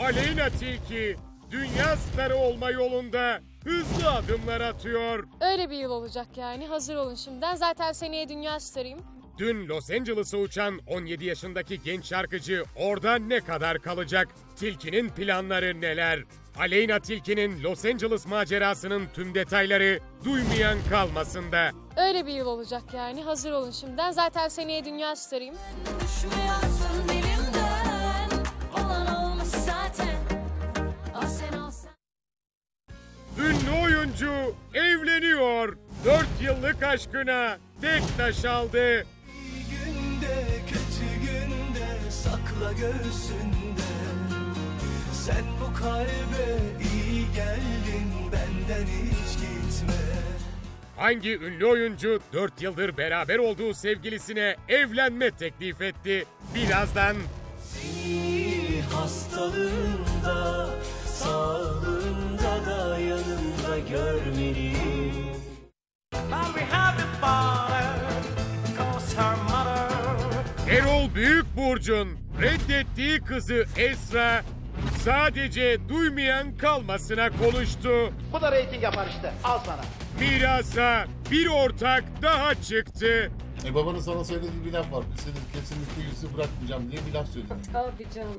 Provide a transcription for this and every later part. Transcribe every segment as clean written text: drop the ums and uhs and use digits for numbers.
Aleyna Tilki dünya starı olma yolunda hızlı adımlar atıyor. Öyle bir yıl olacak yani. Hazır olun şimdiden. Zaten seneye dünya starıyım. Dün Los Angeles'a uçan 17 yaşındaki genç şarkıcı orada ne kadar kalacak? Tilki'nin planları neler? Aleyna Tilki'nin Los Angeles macerasının tüm detayları duymayan kalmasında. Öyle bir yıl olacak yani. Hazır olun şimdiden. Zaten seneye dünya starıyım. Düşmüyorsun dilimden, olan olmuş zaten. O sen olsan. Ünlü oyuncu evleniyor. 4 yıllık aşkına tek taş aldı. İyi günde, kötü günde sakla göğsünde. Sen bu kalbe iyi geldin, benden hiç gitme. Hangi ünlü oyuncu 4 yıldır beraber olduğu sevgilisine evlenme teklif etti? Birazdan Seni hastalığında, sağlığında da yanında görmeliyim. Erol Büyükburcu'nun reddettiği kızı Esra sadece duymayan kalmasına konuştu. Bu da reyting yapar işte. Al sana. Mirasa bir ortak daha çıktı. Babanın sana söylediği bir laf var. Senin kesinlikle yüzü bırakmayacağım diye bir laf söyledi. Abi canım.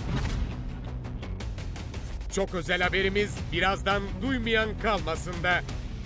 Çok özel haberimiz birazdan duymayan kalmasında.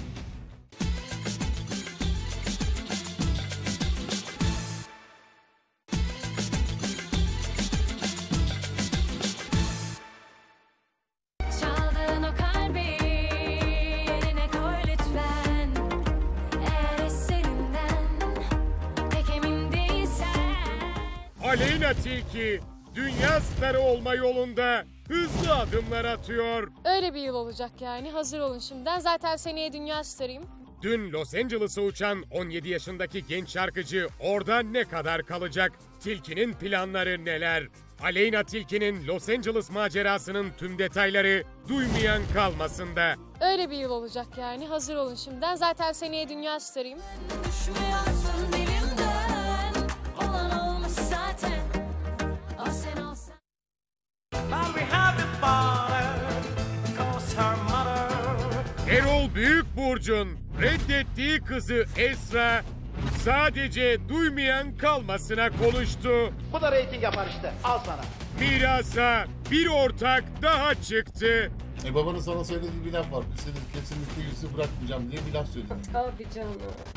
Çaldığın o kalbi yerine koy lütfen. Eğer eserinden pek emin değilsen. Aleyna Tilki dünya starı olma yolunda hızlı adımlar atıyor. Öyle bir yıl olacak yani. Hazır olun şimdiden. Zaten seneye dünya starıyım. Dün Los Angeles'a uçan 17 yaşındaki genç şarkıcı orada ne kadar kalacak? Tilki'nin planları neler? Aleyna Tilki'nin Los Angeles macerasının tüm detayları duymayan kalmasında. Öyle bir yıl olacak yani. Hazır olun şimdiden. Zaten seneye dünya starıyım. Düşmüyorsun dilimden, olan olmuş zaten. O sen olsan. Erol Büyükburcu'nun reddettiği kızı Esra sadece duymayan kalmasına konuştu. Bu da reyting yapar işte. Al sana. Mirasa bir ortak daha çıktı. Babanın sana söylediği bir laf var. Senin kesinlikle yüzü bırakmayacağım diye bir laf söyledi. Abi canım.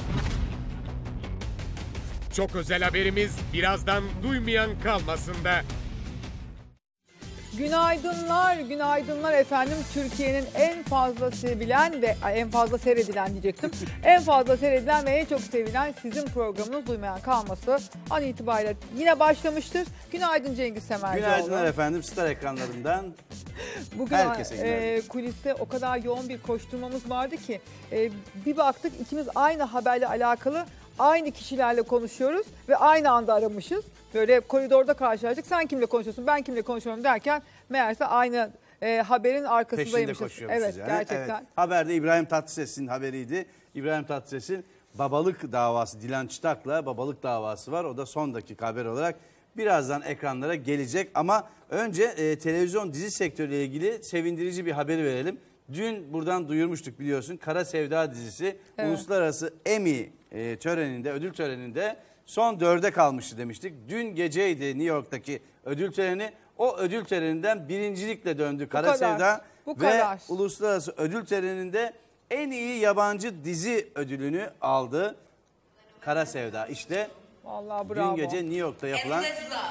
Çok özel haberimiz birazdan duymayan kalmasında. Günaydınlar, günaydınlar efendim. Türkiye'nin en fazla sevilen ve en fazla seyredilen diyecektim. En fazla seyredilen ve en çok sevilen sizin programınız Duymayan Kalması an itibariyle yine başlamıştır. Günaydın Cengiz Semercioğlu. Günaydınlar efendim, Star ekranlarından. Bugün herkese günaydın. Kuliste o kadar yoğun bir koşturmamız vardı ki bir baktık ikimiz aynı haberle alakalı aynı kişilerle konuşuyoruz ve aynı anda aramışız. Böyle koridorda karşılaştık. Sen kimle konuşuyorsun, ben kimle konuşuyorum derken meğerse aynı haberin arkasındaymışız. Peşinde koşuyormuşuz Evet, yani. gerçekten. Evet. Haberde İbrahim Tatlıses'in haberiydi. İbrahim Tatlıses'in babalık davası, Dilan Çıtak'la babalık davası var. O da son dakika haber olarak birazdan ekranlara gelecek. Ama önce televizyon dizi sektörüyle ilgili sevindirici bir haberi verelim. Dün buradan duyurmuştuk biliyorsun. Kara Sevda dizisi Uluslararası Emmy töreninde, ödül töreninde son 4'e kalmıştı demiştik. Dün geceydi New York'taki ödül töreni. O ödül töreninden birincilikle döndü Kara Sevda. Ve uluslararası ödül töreninde en iyi yabancı dizi ödülünü aldı Kara Sevda. İşte vallahi bravo. dün gece New York'ta yapılan...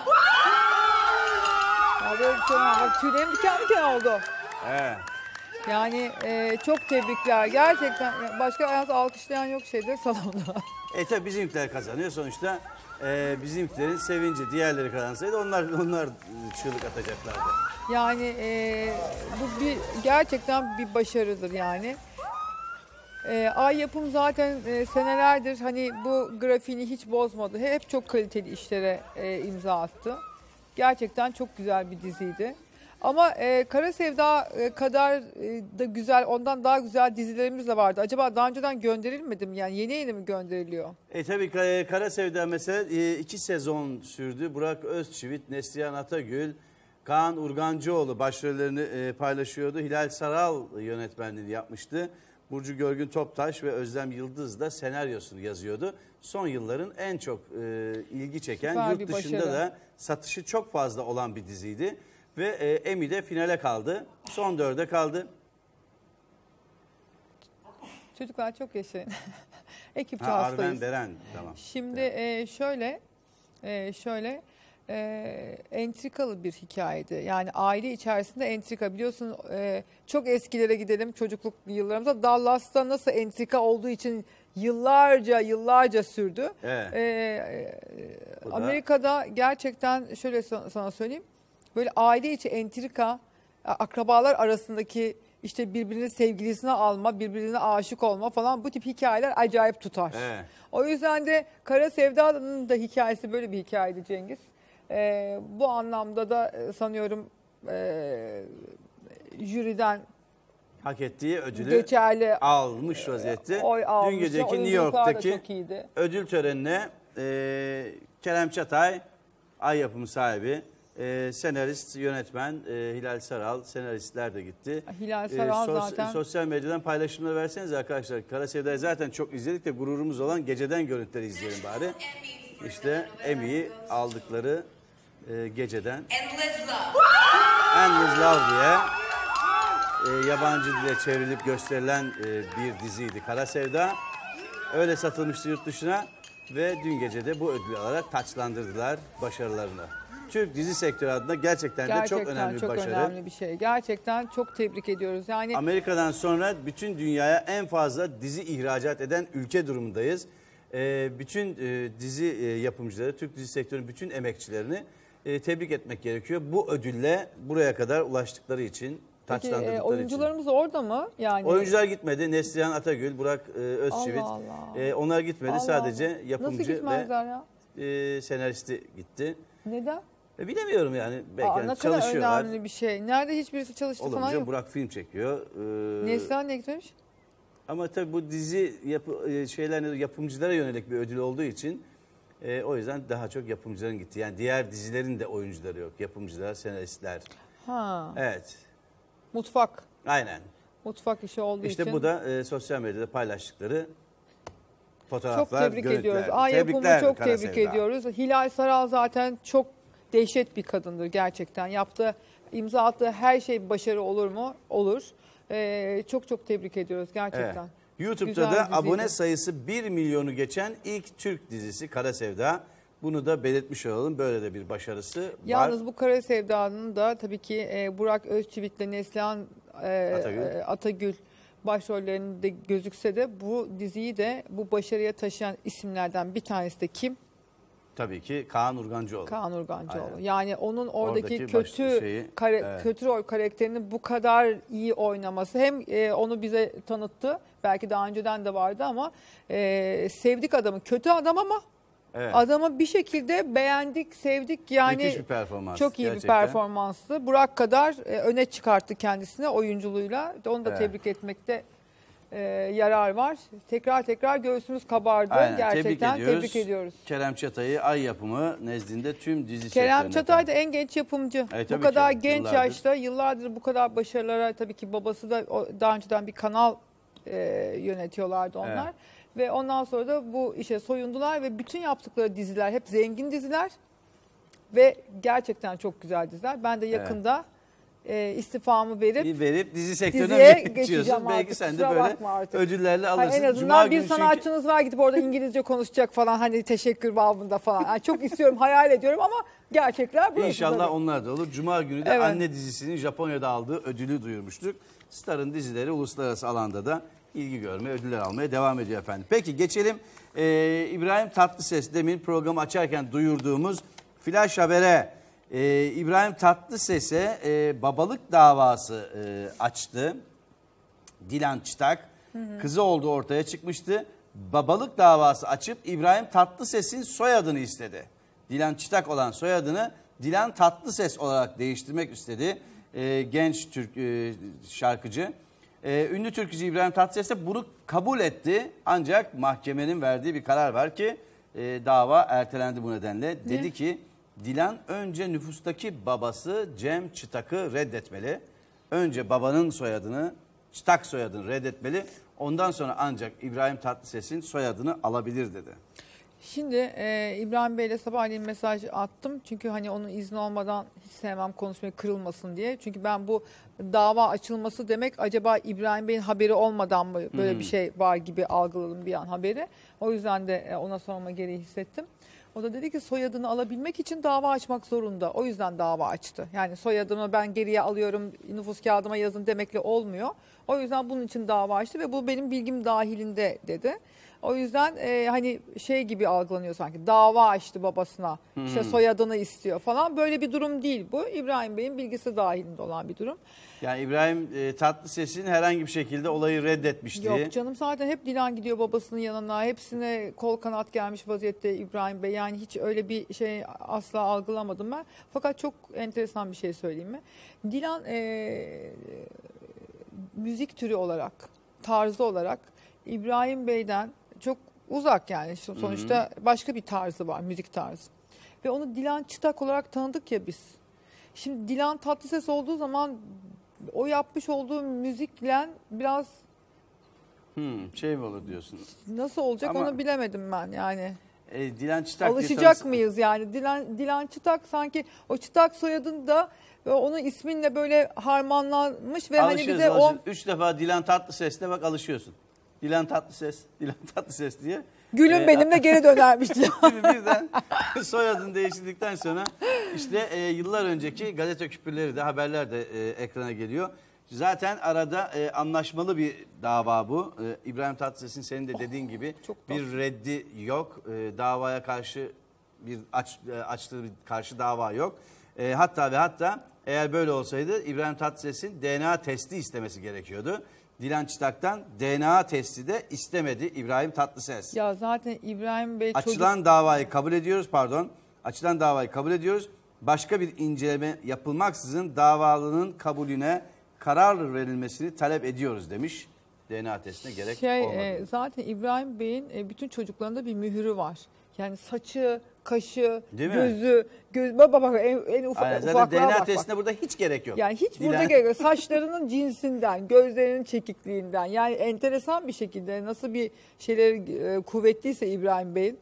Tüylerim diken diken oldu. Evet. Yani çok tebrikler. Gerçekten başka alkışlayan yok şeyde salonda. Tabi bizimkiler kazanıyor sonuçta. Bizimkilerin sevinci, diğerleri kazansaydı onlar çığlık atacaklardı. Yani bu gerçekten bir başarıdır yani. Ay Yapım zaten senelerdir hani bu grafiğini hiç bozmadı. Hep çok kaliteli işlere imza attı. Gerçekten çok güzel bir diziydi. Ama Kara Sevda kadar da güzel, ondan daha güzel dizilerimiz de vardı. Acaba daha önceden gönderilmedi mi? Yani yeni yeni mi gönderiliyor? Tabii Kara Sevda mesela 2 sezon sürdü. Burak Özçivit, Neslihan Atagül, Kaan Urgancıoğlu başrollerini paylaşıyordu. Hilal Saral yönetmenliğini yapmıştı. Burcu Görgün Toptaş ve Özlem Yıldız da senaryosunu yazıyordu. Son yılların en çok ilgi çeken, Süper yurt bir dışında başarı. da satışı çok fazla olan bir diziydi. Ve Emmy'de finale kaldı. Son 4'e kaldı. Çocuklar çok yaşayın. Ekipçe Ha, hastayız. Arven Beren, tamam. Şimdi şöyle entrikalı bir hikayeydi. Yani aile içerisinde entrika, biliyorsun çok eskilere gidelim, çocukluk yıllarımızda. Dallas'ta nasıl entrika olduğu için yıllarca sürdü. Evet. Bu da- Amerika'da gerçekten şöyle sana söyleyeyim. Böyle aile içi entrika, akrabalar arasındaki işte birbirinin sevgilisine alma, birbirine aşık olma falan, bu tip hikayeler acayip tutar. Evet. O yüzden de Kara Sevda'nın da hikayesi böyle bir hikayeydi Cengiz. Bu anlamda da sanıyorum jüriden Hak ettiği ödülü geçerli almış vaziyette. oy almıştı. Dün geceki New Oyunculuklar da York'taki çok iyiydi. ödül törenine Kerem Çatay, Ay Yapımı sahibi, senarist, yönetmen Hilal Saral, senaristler de gitti. Hilal Saral zaten. Sosyal medyadan paylaşımları verseniz arkadaşlar. Kara Sevda'yı zaten çok izledik de gururumuz olan geceden görüntüleri izleyelim bari. İşte Emmy'yi aldıkları geceden. Endless Love diye yabancı dile çevrilip gösterilen bir diziydi Kara Sevda. Öyle satılmıştı yurt dışına ve dün gece de bu ödülü alarak taçlandırdılar başarılarını. Türk dizi sektörü adına gerçekten de çok önemli bir başarı. önemli bir şey. Gerçekten çok tebrik ediyoruz. Yani Amerika'dan sonra bütün dünyaya en fazla dizi ihracat eden ülke durumundayız. Bütün dizi yapımcıları, Türk dizi sektörünün bütün emekçilerini tebrik etmek gerekiyor. Bu ödülle buraya kadar ulaştıkları için, taçlandırdıkları için. oyuncularımız orada mı? Yani Oyuncular gitmedi. Neslihan Atagül, Burak Özçivit. Allah. Onlar gitmedi. Allah Sadece Allah. yapımcı Nasıl gitmezler ya? ve senaristi gitti. Neden? Bilemiyorum yani. Belki Ne kadar çalışıyorlar. önemli bir şey. Nerede hiçbirisi çalıştı falan Olunca yok. Burak film çekiyor. Neslihan ne gitmemiş? Ama tabii bu dizi yapımcılara yönelik bir ödül olduğu için o yüzden daha çok yapımcıların gitti. Yani diğer dizilerin de oyuncuları yok. Yapımcılar, senaristler. Ha. Evet. Mutfak. Aynen. Mutfak işi olduğu için. İşte bu da sosyal medyada paylaştıkları fotoğraflar, çok tebrik görüntüler. ediyoruz. Ay Yapımı Tebrikler çok Kara tebrik Sevda. ediyoruz. Hilal Saral zaten çok dehşet bir kadındır gerçekten. İmza attığı her şey başarı olur mu? Olur. Çok tebrik ediyoruz gerçekten. Evet. YouTube'da Güzel da diziydi. abone sayısı 1 milyonu geçen ilk Türk dizisi Kara Sevda. Bunu da belirtmiş olalım. Böyle de bir başarısı var. Yalnız bu Kara Sevda'nın da tabii ki Burak Özçivit'le Neslihan Atagül başrollerinde gözükse de bu diziyi de bu başarıya taşıyan isimlerden bir tanesi de kim? Tabii ki Kaan Urgancıoğlu. Kaan Urgancıoğlu. Aynen. Yani onun oradaki Oradaki kötü kötü rol karakterini bu kadar iyi oynaması, hem onu bize tanıttı. Belki daha önceden de vardı ama sevdik adamı. Kötü adam ama Evet. adamı bir şekilde beğendik, sevdik. Yani Müthiş bir performans. çok iyi gerçekten. bir performanstı. Burak kadar öne çıkarttı kendisini oyunculuğuyla. Onu da Evet. tebrik etmekte yarar var. Tekrar göğsümüz kabardı. Aynen, Gerçekten tebrik ediyoruz. Kerem Çatay'ı Ay Yapımı nezdinde tüm dizi Kerem sektöründe Çatay da en genç yapımcı. Evet, Bu tabii kadar ki. genç Yıllardır. yaşta, yıllardır bu kadar başarılara, tabii ki babası da daha önceden bir kanal yönetiyorlardı onlar. Evet. Ve ondan sonra da bu işe soyundular ve bütün yaptıkları diziler hep zengin diziler ve gerçekten çok güzel diziler. Ben de yakında istifamı verip dizi sektörüne diziye mi geçiyorsun? geçeceğim Belki artık, sen de kusura böyle bakma artık. ödüllerle Hani alırsın. en azından bir sanatçınız var gidip orada İngilizce konuşacak falan, hani teşekkür babında falan. Yani çok istiyorum, hayal ediyorum ama gerçekler burası. İnşallah tabii. onlar da olur. Cuma günü de Evet. Anne dizisinin Japonya'da aldığı ödülü duyurmuştuk. Star'ın dizileri uluslararası alanda da ilgi görmeye, ödüller almaya devam ediyor efendim. Peki geçelim İbrahim Tatlıses, demin programı açarken duyurduğumuz flash habere. İbrahim Tatlıses'e babalık davası açtı Dilan Çıtak. Kızı olduğu ortaya çıkmıştı. Babalık davası açıp İbrahim Tatlıses'in soyadını istedi. Dilan Çıtak olan soyadını Dilan Tatlıses olarak değiştirmek istedi genç Türk şarkıcı. Ünlü türkücü İbrahim Tatlıses de bunu kabul etti. Ancak mahkemenin verdiği bir karar var ki dava ertelendi bu nedenle. Dedi ki Dilan önce nüfustaki babası Cem Çıtak'ı reddetmeli. Önce babanın soyadını, Çıtak soyadını reddetmeli. Ondan sonra ancak İbrahim Tatlıses'in soyadını alabilir dedi. Şimdi İbrahim Bey'le sabahleyin mesaj attım. Çünkü hani onun izni olmadan hiç sevmem konuşmayı, kırılmasın diye. Çünkü ben bu dava açılması demek acaba İbrahim Bey'in haberi olmadan mı böyle bir şey var gibi algıladım bir an haberi. O yüzden de ona sorma gereği hissettim. O da dedi ki soyadını alabilmek için dava açmak zorunda. O yüzden dava açtı. Yani soyadımı ben geriye alıyorum, nüfus kağıdıma yazın demekle olmuyor. O yüzden bunun için dava açtı ve bu benim bilgim dahilinde dedi. O yüzden hani şey gibi algılanıyor sanki, dava açtı babasına, işte soyadını istiyor falan. Böyle bir durum değil bu. İbrahim Bey'in bilgisi dahilinde olan bir durum. Yani İbrahim Tatlıses'in herhangi bir şekilde olayı reddetmişti. Yok canım, zaten hep Dilan gidiyor babasının yanına. Hepsine kol kanat gelmiş vaziyette İbrahim Bey. Yani hiç öyle bir şey asla algılamadım ben. Fakat çok enteresan bir şey söyleyeyim mi? Dilan müzik türü olarak, tarzı olarak İbrahim Bey'den çok uzak yani. Sonuçta başka bir tarzı var, müzik tarzı. Ve onu Dilan Çıtak olarak tanıdık ya biz. Şimdi Dilan Tatlıses olduğu zaman o yapmış olduğu müzikle biraz Şey mi olur diyorsun? nasıl olacak Ama onu bilemedim ben yani. Dilan Çıtak diye Alışacak mıyız yani? Dilan Çıtak sanki o Çıtak soyadında onun isminle böyle harmanlanmış ve hani bize o 3 defa Dilan Tatlıses'le bak alışıyorsun. Dilan Tatlıses, Dilan Tatlıses diye. gülüm benimle geri dönermiş diye. Birden soyadını değiştirdikten sonra işte yıllar önceki gazete küpürleri de, haberler de ekrana geliyor. Zaten arada anlaşmalı bir dava bu. İbrahim Tatlıses'in senin de dediğin gibi bir reddi yok. Davaya karşı bir açtığı bir karşı dava yok. Hatta eğer böyle olsaydı İbrahim Tatlıses'in DNA testi istemesi gerekiyordu. Dilan Çıtak'tan DNA testi de istemedi İbrahim Tatlıses. Ya zaten İbrahim Bey Açılan davayı kabul ediyoruz, Açılan davayı kabul ediyoruz. Başka bir inceleme yapılmaksızın davalının kabulüne karar verilmesini talep ediyoruz demiş. DNA testine gerek olmadı. Zaten İbrahim Bey'in bütün çocuklarında bir mühürü var. Yani saçı, kaşı, Değil mi? gözü, bak en ufaklığa Zaten DNA bak. testine burada hiç gerek yok. Yani hiç burada gerek yok. Saçlarının cinsinden, gözlerinin çekikliğinden, yani enteresan bir şekilde nasıl bir şeyleri kuvvetliyse İbrahim Bey'in,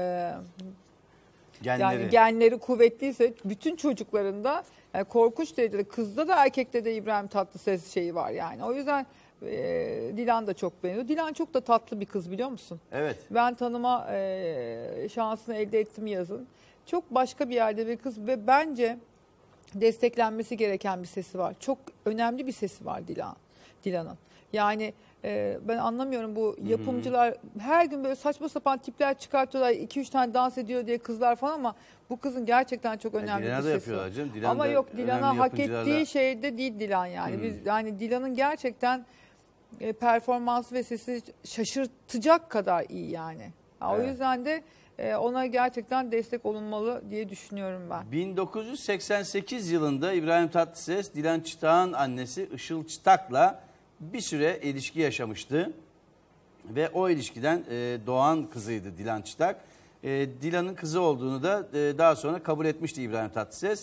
yani genleri kuvvetliyse bütün çocuklarında korkunç derecede, kızda da erkekte de İbrahim Tatlıses şeyi var yani. O yüzden Dilan da çok beğeniyor. Dilan çok da tatlı bir kız, biliyor musun? Evet. Ben tanıma şansını elde ettim yazın. Çok başka bir yerde bir kız ve bence desteklenmesi gereken bir sesi var. Çok önemli bir sesi var Dilan'ın. Yani ben anlamıyorum, bu yapımcılar her gün böyle saçma sapan tipler çıkartıyorlar. 2-3 tane dans ediyor diye kızlar falan, ama bu kızın gerçekten çok önemli bir sesi var. Ama yok, Dilan'a hak ettiği şeyde değil Dilan yani. Biz yani Dilan'ın gerçekten performansı ve sesi şaşırtacak kadar iyi yani. O yüzden de ona gerçekten destek olunmalı diye düşünüyorum ben. 1988 yılında İbrahim Tatlıses, Dilan Çıtak'ın annesi Işıl Çıtak'la bir süre ilişki yaşamıştı. Ve o ilişkiden doğan kızıydı Dilan Çıtak. Dilan'ın kızı olduğunu da daha sonra kabul etmişti İbrahim Tatlıses.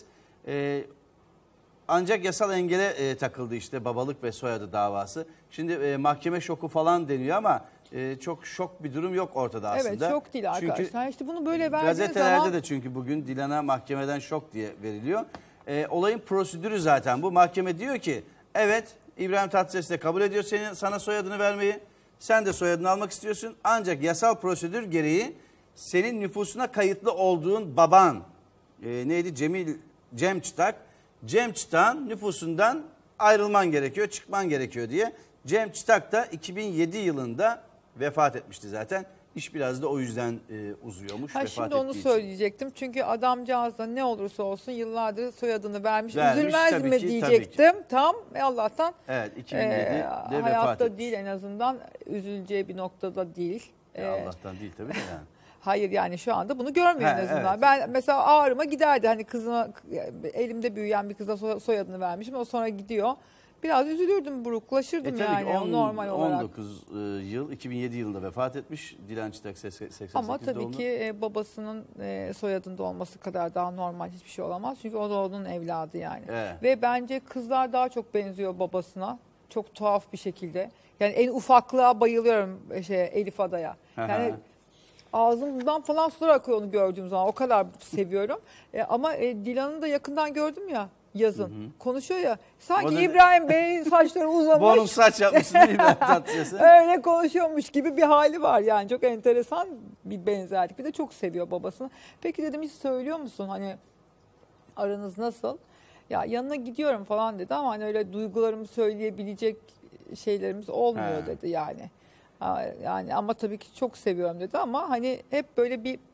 Ancak yasal engele takıldı işte babalık ve soyadı davası. Şimdi mahkeme şoku falan deniyor ama çok şok bir durum yok ortada aslında. Evet, şok değil arkadaşlar. İşte bunu böyle verdiğiniz gazetelerde zaman... de çünkü bugün Dilan'a mahkemeden şok diye veriliyor. Olayın prosedürü zaten bu. Mahkeme diyor ki evet, İbrahim Tatlıses de kabul ediyor sana soyadını vermeyi. Sen de soyadını almak istiyorsun. Ancak yasal prosedür gereği senin nüfusuna kayıtlı olduğun baban neydi? Cem Çıtak. Cem Çıtak'ın nüfusundan ayrılman gerekiyor, çıkman gerekiyor diye. Cem Çıtak da 2007 yılında vefat etmişti zaten. İş biraz da o yüzden uzuyormuş. Şimdi onu söyleyecektim. Çünkü adamcağız da ne olursa olsun yıllardır soyadını vermiş. Vermiş, üzülmez mi diyecektim. Tam Allah'tan. Evet, 2007'de hayatta etmiş. Değil, en azından üzüleceği bir noktada değil. Allah'tan değil tabii de yani. Hayır, yani şu anda bunu görmüyor en azından. Evet. Ben mesela ağrıma giderdi. Hani kızıma, elimde büyüyen bir kıza soyadını vermişim. O sonra gidiyor. biraz üzülürdüm, buruklaşırdım yani normal olarak. 19 yıl, 2007 yılında vefat etmiş Dilan Çıtak 88 Ama tabii doğumlu. ki babasının soyadında olması kadar daha normal hiçbir şey olamaz. Çünkü o da onun evladı yani. Evet. Ve bence kızlar daha çok benziyor babasına. Çok tuhaf bir şekilde. Yani en ufaklığa bayılıyorum Elif Ada'ya. Yani ağzımdan falan sular akıyor onu gördüğüm zaman. O kadar seviyorum. Ama Dilan'ı da yakından gördüm ya yazın. Konuşuyor ya. Sanki İbrahim Bey'in saçları uzamış. Bonus saç yapmışsın değil mi İbrahim Tatlıses'in? Öyle konuşuyormuş gibi bir hali var yani. Çok enteresan bir benzerlik. Bir de çok seviyor babasını. Peki dedim hiç söylüyor musun hani aranız nasıl? Ya yanına gidiyorum falan dedi ama hani öyle duygularımı söyleyebilecek şeylerimiz olmuyor dedi yani. Yani ama tabii ki çok seviyorum dedi ama hani hep böyle bir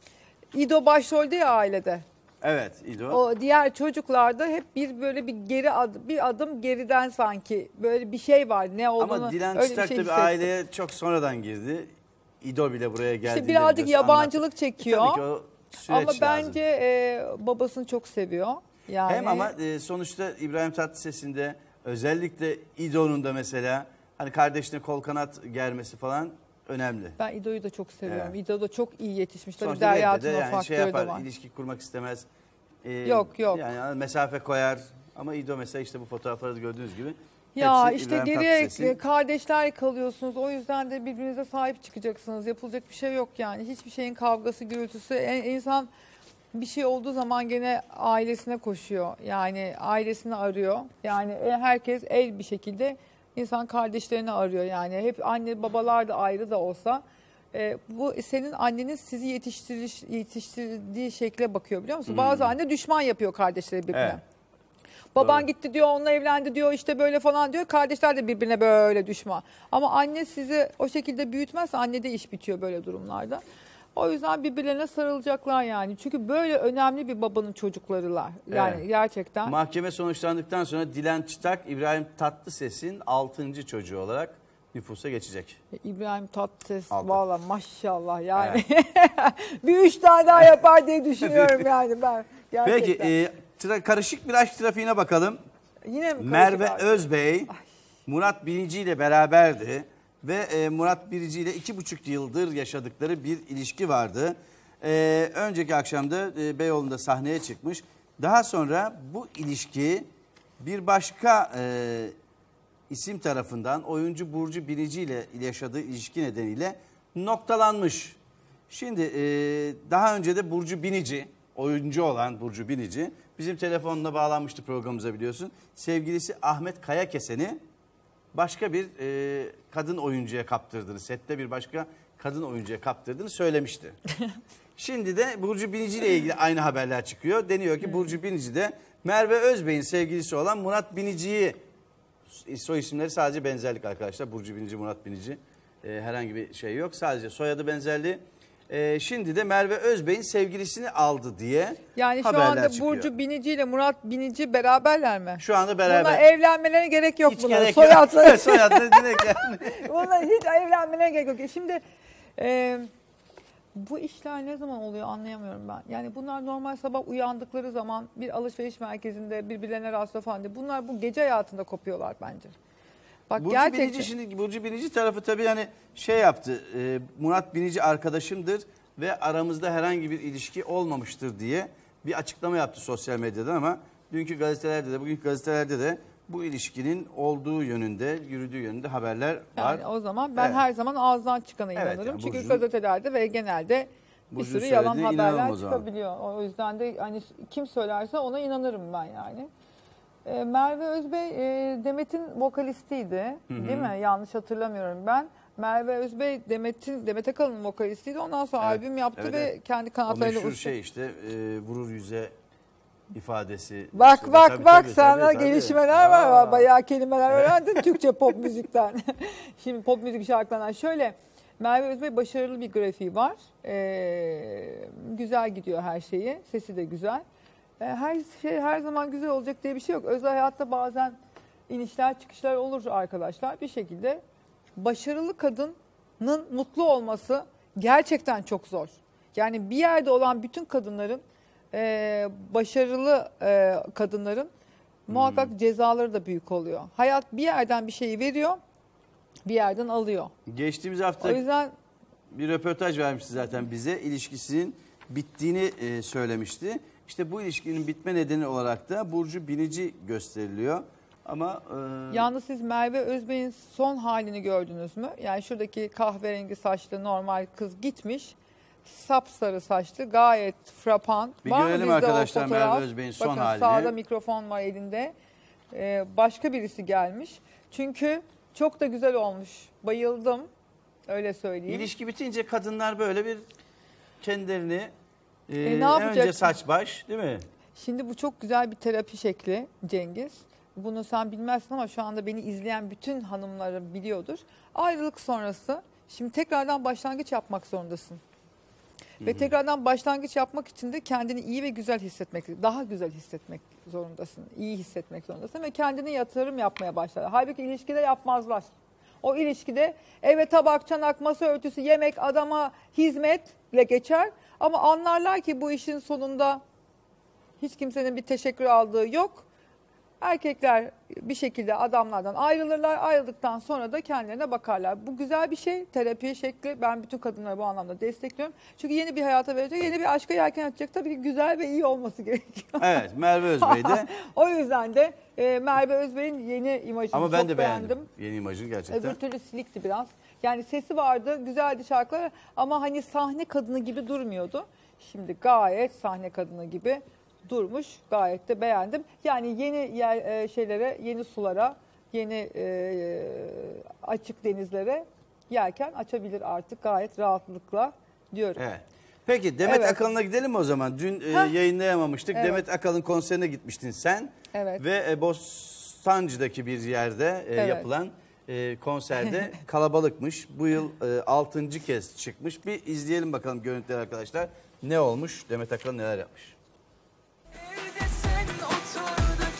İdo başrolde ya ailede. Evet İdo. O diğer çocuklarda hep böyle bir adım geriden sanki böyle bir şey var ne olduğunu. Ama Dilan öyle Çıtak bir şey tabii hissettim. aileye çok sonradan girdi. İdo bile buraya geldi. İşte birazcık yabancılık çekiyor. Tabii ki o süreç ama lazım. bence babasını çok seviyor. Yani Hem ama sonuçta İbrahim Tatlıses'in de özellikle İdo'nun da mesela hani kardeşine kol kanat germesi falan önemli. ben İdo'yu da çok seviyorum. Evet. İdo da çok iyi yetişmiş. Tabii Sonuçta Derya reddede Hatun o yani faktörü şey de yapar, var. ilişki kurmak istemez. Yok. Yani mesafe koyar ama İdo mesela işte bu fotoğrafları da gördüğünüz gibi. Ya hepsi işte İbrahim geriye Tatlıses'in. kardeşler kalıyorsunuz. O yüzden de birbirinize sahip çıkacaksınız. Yapılacak bir şey yok yani. Hiçbir şeyin kavgası, gürültüsü. İnsan bir şey olduğu zaman gene ailesine koşuyor. Yani ailesini arıyor. Yani herkes bir şekilde insan kardeşlerini arıyor. Yani hep anne babalar da ayrı da olsa bu senin annenin sizi yetiştirdiği şekle bakıyor biliyor musun? Bazı anne düşman yapıyor kardeşleri birbirine. Evet. Baban Doğru. gitti diyor, onunla evlendi diyor, işte böyle falan diyor. Kardeşler de birbirine böyle düşman. Ama anne sizi o şekilde büyütmezse annede iş bitiyor böyle durumlarda. O yüzden birbirlerine sarılacaklar yani. Çünkü böyle önemli bir babanın çocuklarılar. Yani Evet. gerçekten. Mahkeme sonuçlandıktan sonra Dilan Çıtak İbrahim Tatlıses'in 6. çocuğu olarak nüfusa geçecek. İbrahim Tatlıses Altı. valla maşallah yani. Bir 3 tane daha yapar diye düşünüyorum yani ben. Gerçekten. Peki karışık bir aşk trafiğine bakalım. Yine mi Merve karışık abi? Özbey Murat Binici ile beraberdi ve Murat Binici ile 2,5 yıldır yaşadıkları bir ilişki vardı. Önceki akşamda Beyoğlu'nda sahneye çıkmış. Daha sonra bu ilişki bir başka isim tarafından oyuncu Burcu Binici ile yaşadığı ilişki nedeniyle noktalanmış. Şimdi daha önce de Burcu Binici, oyuncu olan Burcu Binici bizim telefonla bağlanmıştı programımıza biliyorsun. Sevgilisi Ahmet Kayakesen'i başka bir kadın oyuncuya kaptırdığını, sette bir başka kadın oyuncuya kaptırdığını söylemişti. Şimdi de Burcu Binici ile ilgili aynı haberler çıkıyor. Deniyor ki Burcu Binici de Merve Özbey'in sevgilisi olan Murat Binici'yi, soy isimleri sadece benzerlik arkadaşlar. Burcu Binici, Murat Binici herhangi bir şey yok. Sadece soyadı benzerliği. Şimdi de Merve Özbey'in sevgilisini aldı diye Yani şu haberler anda çıkıyor. Burcu Binici ile Murat Binici beraberler mi? Şu anda beraber. Buna evlenmelerine gerek yok Hiç buna. gerek yok. Soyadları. Soyadları direkt yani. Buna hiç evlenmelerine gerek yok. Şimdi bu işler ne zaman oluyor anlayamıyorum ben. Yani bunlar normal sabah uyandıkları zaman bir alışveriş merkezinde birbirlerine rastlıyor falan diye. Bunlar bu gece hayatında kopuyorlar bence. Bak Burcu gerçekten. Binici, şimdi Burcu Binici tarafı tabii yani şey yaptı. Murat Binici arkadaşımdır ve aramızda herhangi bir ilişki olmamıştır diye bir açıklama yaptı sosyal medyadan ama dünkü gazetelerde de bugünkü gazetelerde de bu ilişkinin olduğu yönünde, yürüdüğü yönünde haberler var. Yani o zaman ben Evet. her zaman ağızdan çıkana Evet, inanırım. yani Çünkü Burcu'nun- gazetelerde ve genelde bir Burcu'nun sürü yalan söylediğine haberler inanalım o zaman. çıkabiliyor. O yüzden de hani kim söylerse ona inanırım ben yani. Merve Özbey Demet'in vokalistiydi, değil mi? Yanlış hatırlamıyorum ben. Merve Özbey Demet Akalın'ın vokalistiydi. Ondan sonra Evet, albüm yaptı evet, ve evet. kendi O kanatlarıyla meşhur uçtu. şey işte vurur yüze ifadesi. Bak İşte bak tabii, bak tabii, sana tabii, tabii. gelişmeler var. Aa. Bayağı kelimeler öğrendin Türkçe pop müzikten. Şimdi pop müzik şarkılarından şöyle. Merve Özbey başarılı bir grafiği var. Güzel gidiyor her şeyi. Sesi de güzel. Her şey her zaman güzel olacak diye bir şey yok. Özel hayatta bazen inişler çıkışlar olur arkadaşlar. Bir şekilde başarılı kadının mutlu olması gerçekten çok zor. Yani bir yerde olan bütün kadınların başarılı kadınların muhakkak cezaları da büyük oluyor. Hayat bir yerden bir şeyi veriyor, bir yerden alıyor. Geçtiğimiz O hafta yüzden bir röportaj vermişti zaten bize. İlişkisinin bittiğini söylemişti. İşte bu ilişkinin bitme nedeni olarak da Burcu Binici gösteriliyor. Ama yalnız siz Merve Özbey'in son halini gördünüz mü? Yani şuradaki kahverengi saçlı normal kız gitmiş. Sapsarı saçlı, gayet frapan. Bir Var mı görelim bizde o arkadaşlar fotoğraf? Merve Özbey'in son Bakın, halini. sağda mikrofon var elinde. Başka birisi gelmiş. Çünkü çok da güzel olmuş. Bayıldım. Öyle söyleyeyim. İlişki bitince kadınlar böyle bir kendilerini ne önce yapacaksın? saç baş değil mi? Şimdi bu çok güzel bir terapi şekli Cengiz. Bunu sen bilmezsin ama şu anda beni izleyen bütün hanımları biliyordur. Ayrılık sonrası şimdi tekrardan başlangıç yapmak zorundasın. Ve tekrardan başlangıç yapmak için de kendini iyi ve güzel hissetmek, daha güzel hissetmek zorundasın. İyi hissetmek zorundasın ve kendine yatırım yapmaya başlar. Halbuki ilişkide yapmazlar. O ilişkide eve tabak, çanak, masa örtüsü, yemek, adama hizmetle geçer. Ama anlarlar ki bu işin sonunda hiç kimsenin bir teşekkür aldığı yok. Erkekler bir şekilde adamlardan ayrılırlar. Ayrıldıktan sonra da kendilerine bakarlar. Bu güzel bir şey. Terapi şekli. Ben bütün kadınları bu anlamda destekliyorum. Çünkü yeni bir hayata verecek, yeni bir aşka yelken açacak. Tabii ki güzel ve iyi olması gerekiyor. Evet, Merve Özbey de. O yüzden de Merve Özbey'in yeni imajını Ama ben çok de beğendim. beğendim. Yeni imajını gerçekten. Öbür türlü silikti biraz. Yani sesi vardı, güzeldi şarkılar ama hani sahne kadını gibi durmuyordu. Şimdi gayet sahne kadını gibi durmuş. Gayet de beğendim. Yani yeni şeylere, yeni sulara, yeni açık denizlere yelken açabilir artık gayet rahatlıkla diyorum. Evet. Peki Demet Evet. Akalın'a gidelim mi o zaman? Dün yayınlayamamıştık. Evet. Demet Akalın konserine gitmiştin sen. Evet. Ve Bostancı'daki bir yerde Evet. yapılan konserde kalabalıkmış. Bu yıl 6. kez çıkmış. Bir izleyelim bakalım görüntüleri arkadaşlar. Ne olmuş? Demet Akalın neler yapmış? Evde sen otur da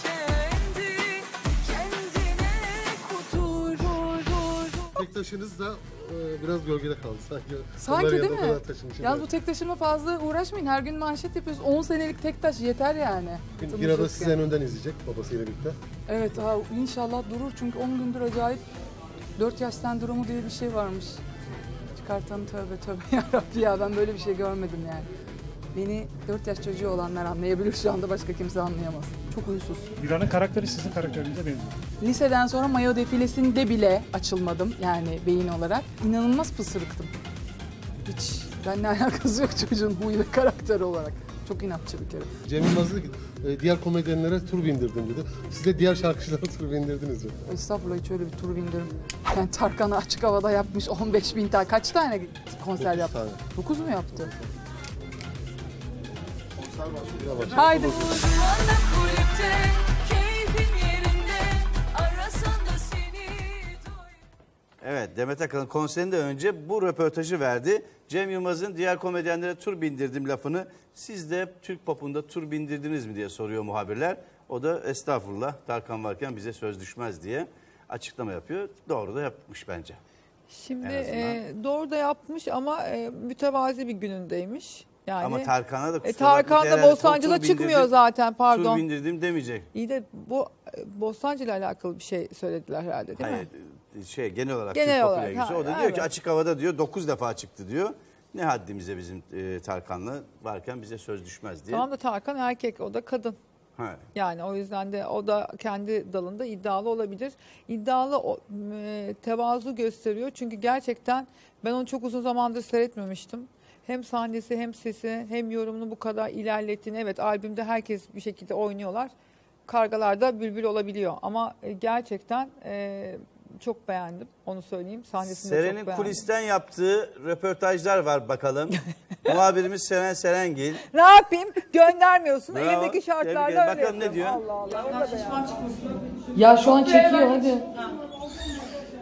kendine kudur. Tek taşınız da biraz gölgede kaldı sanki. Sanki Onlar değil yanında o mi? kadar taşınmış. Yalnız bu tek taşıma fazla uğraşmayın. Her gün manşet yapıyoruz. 10 senelik tek taş yeter yani. Yine de sizden önden izleyecek babasıyla birlikte. Evet inşallah durur. Çünkü 10 gündür acayip 4 yaş sendromu diye bir şey varmış. Çıkartanı tövbe yarabbi ya ben böyle bir şey görmedim yani. Beni 4 yaş çocuğu olanlar anlayabilir şu anda başka kimse anlayamaz. Çok huysuz. Dilan'ın karakteri sizin karakterinize benziyor. Liseden sonra mayo defilesinde bile açılmadım yani beyin olarak. İnanılmaz pısırıktım. Hiç benimle alakası yok çocuğun huy ve karakteri olarak. Çok inatçı bir kere. Cem Yılmaz dedi ki diğer komedyenlere tur bindirdim dedi. Siz de diğer şarkıcılara tur bindirdiniz mi? Estağfurullah hiç öyle bir tur bindirim. Yani Tarkan'ı açık havada yapmış 15.000 tane. Kaç tane konser 9 yaptı? tane. 9 mu yaptı? Konser başlıyor. Başlıyor. Haydi. Şu anda kulüpte keyfin yerinde arasan da seni Evet, Demet Akalın konserinde önce bu röportajı verdi. Cem Yılmaz'ın diğer komedyenlere tur bindirdim lafını siz de Türk popunda tur bindirdiniz mi diye soruyor muhabirler. O da estağfurullah Tarkan varken bize söz düşmez diye açıklama yapıyor. Doğru da yapmış bence. Şimdi En doğru da yapmış ama mütevazi bir günündeymiş. Yani Ama Tarkan'a da kusura Tarkan bakma, da herhalde Bostancı'da tur çıkmıyor bindirdim, zaten pardon. Tur bindirdim demeyecek. İyi de bu Bostancı ile alakalı bir şey söylediler herhalde değil mi? Hayır, genel olarak Genel Türk olarak, popüler ilgisi. O da ha, diyor ki evet. açık havada diyor 9 defa çıktı diyor. Ne haddimize bizim Tarkan'la varken bize söz düşmez diye. Tamam da Tarkan erkek, o da kadın. Ha. Yani o yüzden de o da kendi dalında iddialı olabilir. İddialı tevazu gösteriyor. Çünkü gerçekten ben onu çok uzun zamandır seyretmemiştim. Hem sahnesi hem sesi hem yorumunu bu kadar ilerlettiğini. Evet, albümde herkes bir şekilde oynuyorlar. Kargalarda bülbül olabiliyor ama gerçekten çok beğendim, onu söyleyeyim. Sahnesini de çok Seren'in beğendim. kulisten yaptığı röportajlar var bakalım. Muhabirimiz Seren Serengil. Ne yapayım? Göndermiyorsun. Bravo. Elimdeki Tebrik şartlarda ederim. öyle Bakalım ne yapıyorum. diyor? Allah Allah. Onu da beğendim. Ya şu an çekiyor hadi.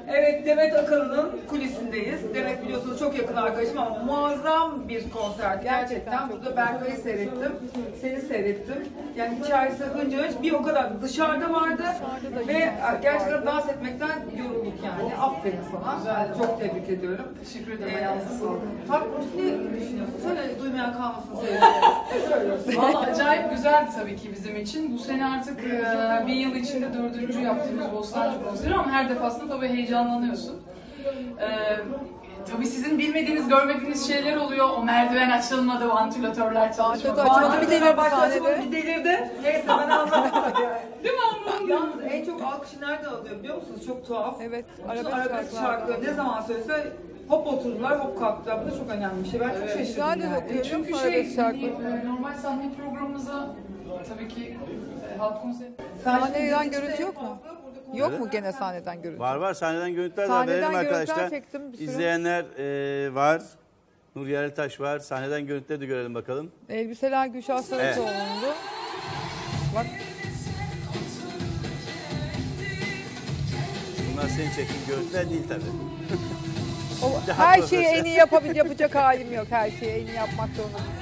Evet, Demet Akalın'ın kulisindeyiz. Demet biliyorsunuz çok yakın arkadaşım ama muazzam bir konser. Gerçekten burada Berkay'ı seyrettim, seni seyrettim. Yani içerisi hınca hınç, bir o kadar dışarıda vardı ve gerçekten dans etmekten yorulduk yani. Aferin sana. Çok tebrik ediyorum. Teşekkür ederim. Ayağınıza sağlık. Fatma, ne düşünüyorsun? Söyle, duymayan kalmasın söyle. Valla acayip güzeldi tabii ki bizim için. Bu sene artık bir yıl içinde 4. yaptığımız Bostancı konseri ama her defasında tabii heyecanlanıyorsun. Tabii sizin bilmediğiniz, görmediğiniz şeyler oluyor. O merdiven açılmadı, o vantilatörler çalışmadı. Açmadı, bir delirdi sahnede. Bir delirdi. Neyse ben anlamadım. Değil mi anlamadım? Yalnız en çok alkışı nerede alıyor biliyor musunuz? Çok tuhaf. Evet. Arabesk şarkıları ne zaman söylese hop oturdular, hop kalktılar. Bu da çok önemli bir şey. Ben çok şaşırdım Güzel de yani. okuyor. Çünkü Arabesk şarkı. normal sahne programımıza tabii ki halk konseri. Sahneden görüntü yok mu? Yok mu gene sahneden görüntü? Var sahneden görüntüler de Sahneden verelim görüntüler arkadaşlar. çektim bir sürü. İzleyenler var. Nur Yerlitaş var. Sahneden görüntüleri de görelim bakalım. Elbiseler Gülşah Saraçoğlu'ndu. Bak. Bunlar senin çektiğin görüntüler değil tabii. Her şeyi en iyi yapacak halim yok. Her şeyi en iyi yapmak zorundayım.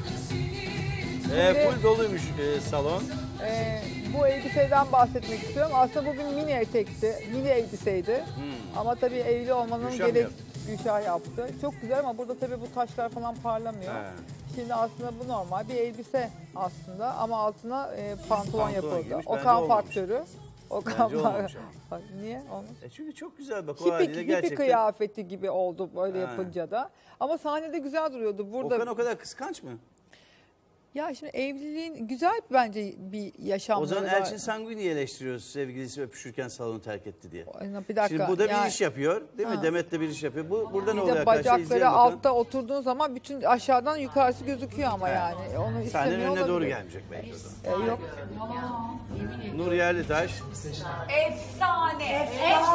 Full doluymuş salon. Bu elbiseden bahsetmek istiyorum. Aslında bu bir mini etekti, mini elbiseydi. Ama tabii evli olmanın Gülşah mı gerek yaptı? Gülşah yaptı. Çok güzel ama burada tabii bu taşlar falan parlamıyor. He. Şimdi aslında bu normal bir elbise aslında ama altına pantolon yapıldı. giymiş, bence Okan olmamış. faktörü. Okan Bence olmamış ama. Niye? Olmuş. Çünkü çok güzel bak o haliyle Hippi gerçekten. kıyafeti gibi oldu böyle He. yapınca da. Ama sahnede güzel duruyordu. Burada Okan o kadar kıskanç mı? ya şimdi evliliğin güzel bence bir yaşamları O zaman var. Elçin Sanguini'yi eleştiriyoruz sevgilisi öpüşürken salonu terk etti diye. Bir dakika. Şimdi bu da yani- bir iş yapıyor değil mi? Ha. Demet de bir iş yapıyor. Burada ne Bir oluyor de arkadaşlar? bacakları İzleyelim bakalım. altta oturduğun zaman bütün aşağıdan yukarısı gözüküyor ama yani. Onu Sahnenin istemiyor önüne doğru olabilir. gelmeyecek belki o zaman. Yok. Nur Yerlitaş. Efsane.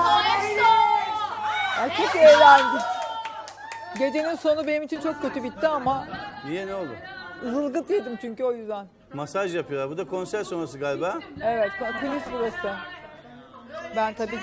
Ay, çok eğlendik. Gecenin sonu benim için çok kötü bitti ama Niye ne oldu? zılgıt yedim çünkü o yüzden. Masaj yapıyorlar. Bu da konser sonrası galiba. Evet, kulis burası. Ben tabii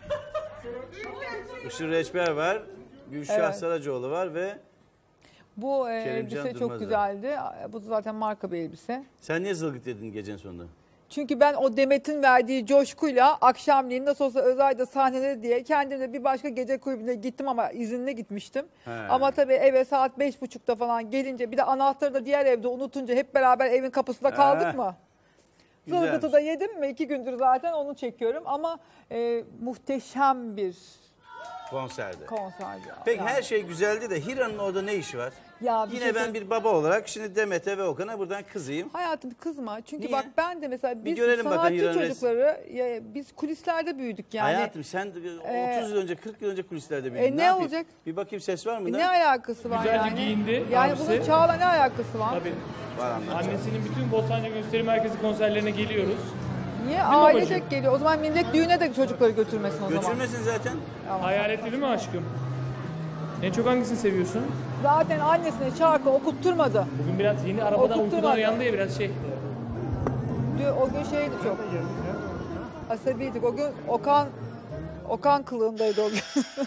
Işıl Reçber var. Gülşah Evet. Saracoğlu var ve bu Kerimcan elbise Durmaz çok var. güzeldi. Bu da zaten marka bir elbise. sen niye zılgıt yedin gecenin sonunda? Çünkü ben o Demet'in verdiği coşkuyla akşamleyin nasıl olsa Özay'da sahnede diye kendimle bir başka gece kulübüne gittim ama izinle gitmiştim. He. Ama tabii eve saat 5.30'da falan gelince bir de anahtarı da diğer evde unutunca hep beraber evin kapısında kaldık mı? Güzelmiş. Zılgıtı da yedim mi? 2 gündür zaten onu çekiyorum ama muhteşem bir Konserde. konserdi. Peki Yani. her şey güzeldi de Hira'nın orada ne işi var? Ya bir Yine şey ben söyleyeyim. bir baba olarak şimdi Demet'e ve Okan'a buradan kızayım. Hayatım kızma. Çünkü Niye? bak ben de mesela biz görelim bakalım sanatçı İran'ın çocukları biz kulislerde büyüdük yani. Hayatım sen 30 yıl önce 40 yıl önce kulislerde büyüdün. ne yapayım? olacak? Bir bakayım ses var mı? Ne alakası var Güzelce yani? giyindi Yani abisi. bunun Çağla ne alakası var? Tabii. Var anlatacağım. Annesinin bütün Bostancı Gösteri Merkezi konserlerine geliyoruz. Niye? mi Ailecek babacığım? geliyor. O zaman millet düğüne de çocukları götürmesin o zaman. Götürmesin zaten. Hayaletli değil mi aşkım? En çok hangisini seviyorsun? Zaten annesine şarkı okutturmadı. Bugün biraz yeni arabadan Okutturmadı. uykudan uyandı ya biraz şey. O gün şeydi çok. Asabiydik. O gün Okan kılığındaydı o gün.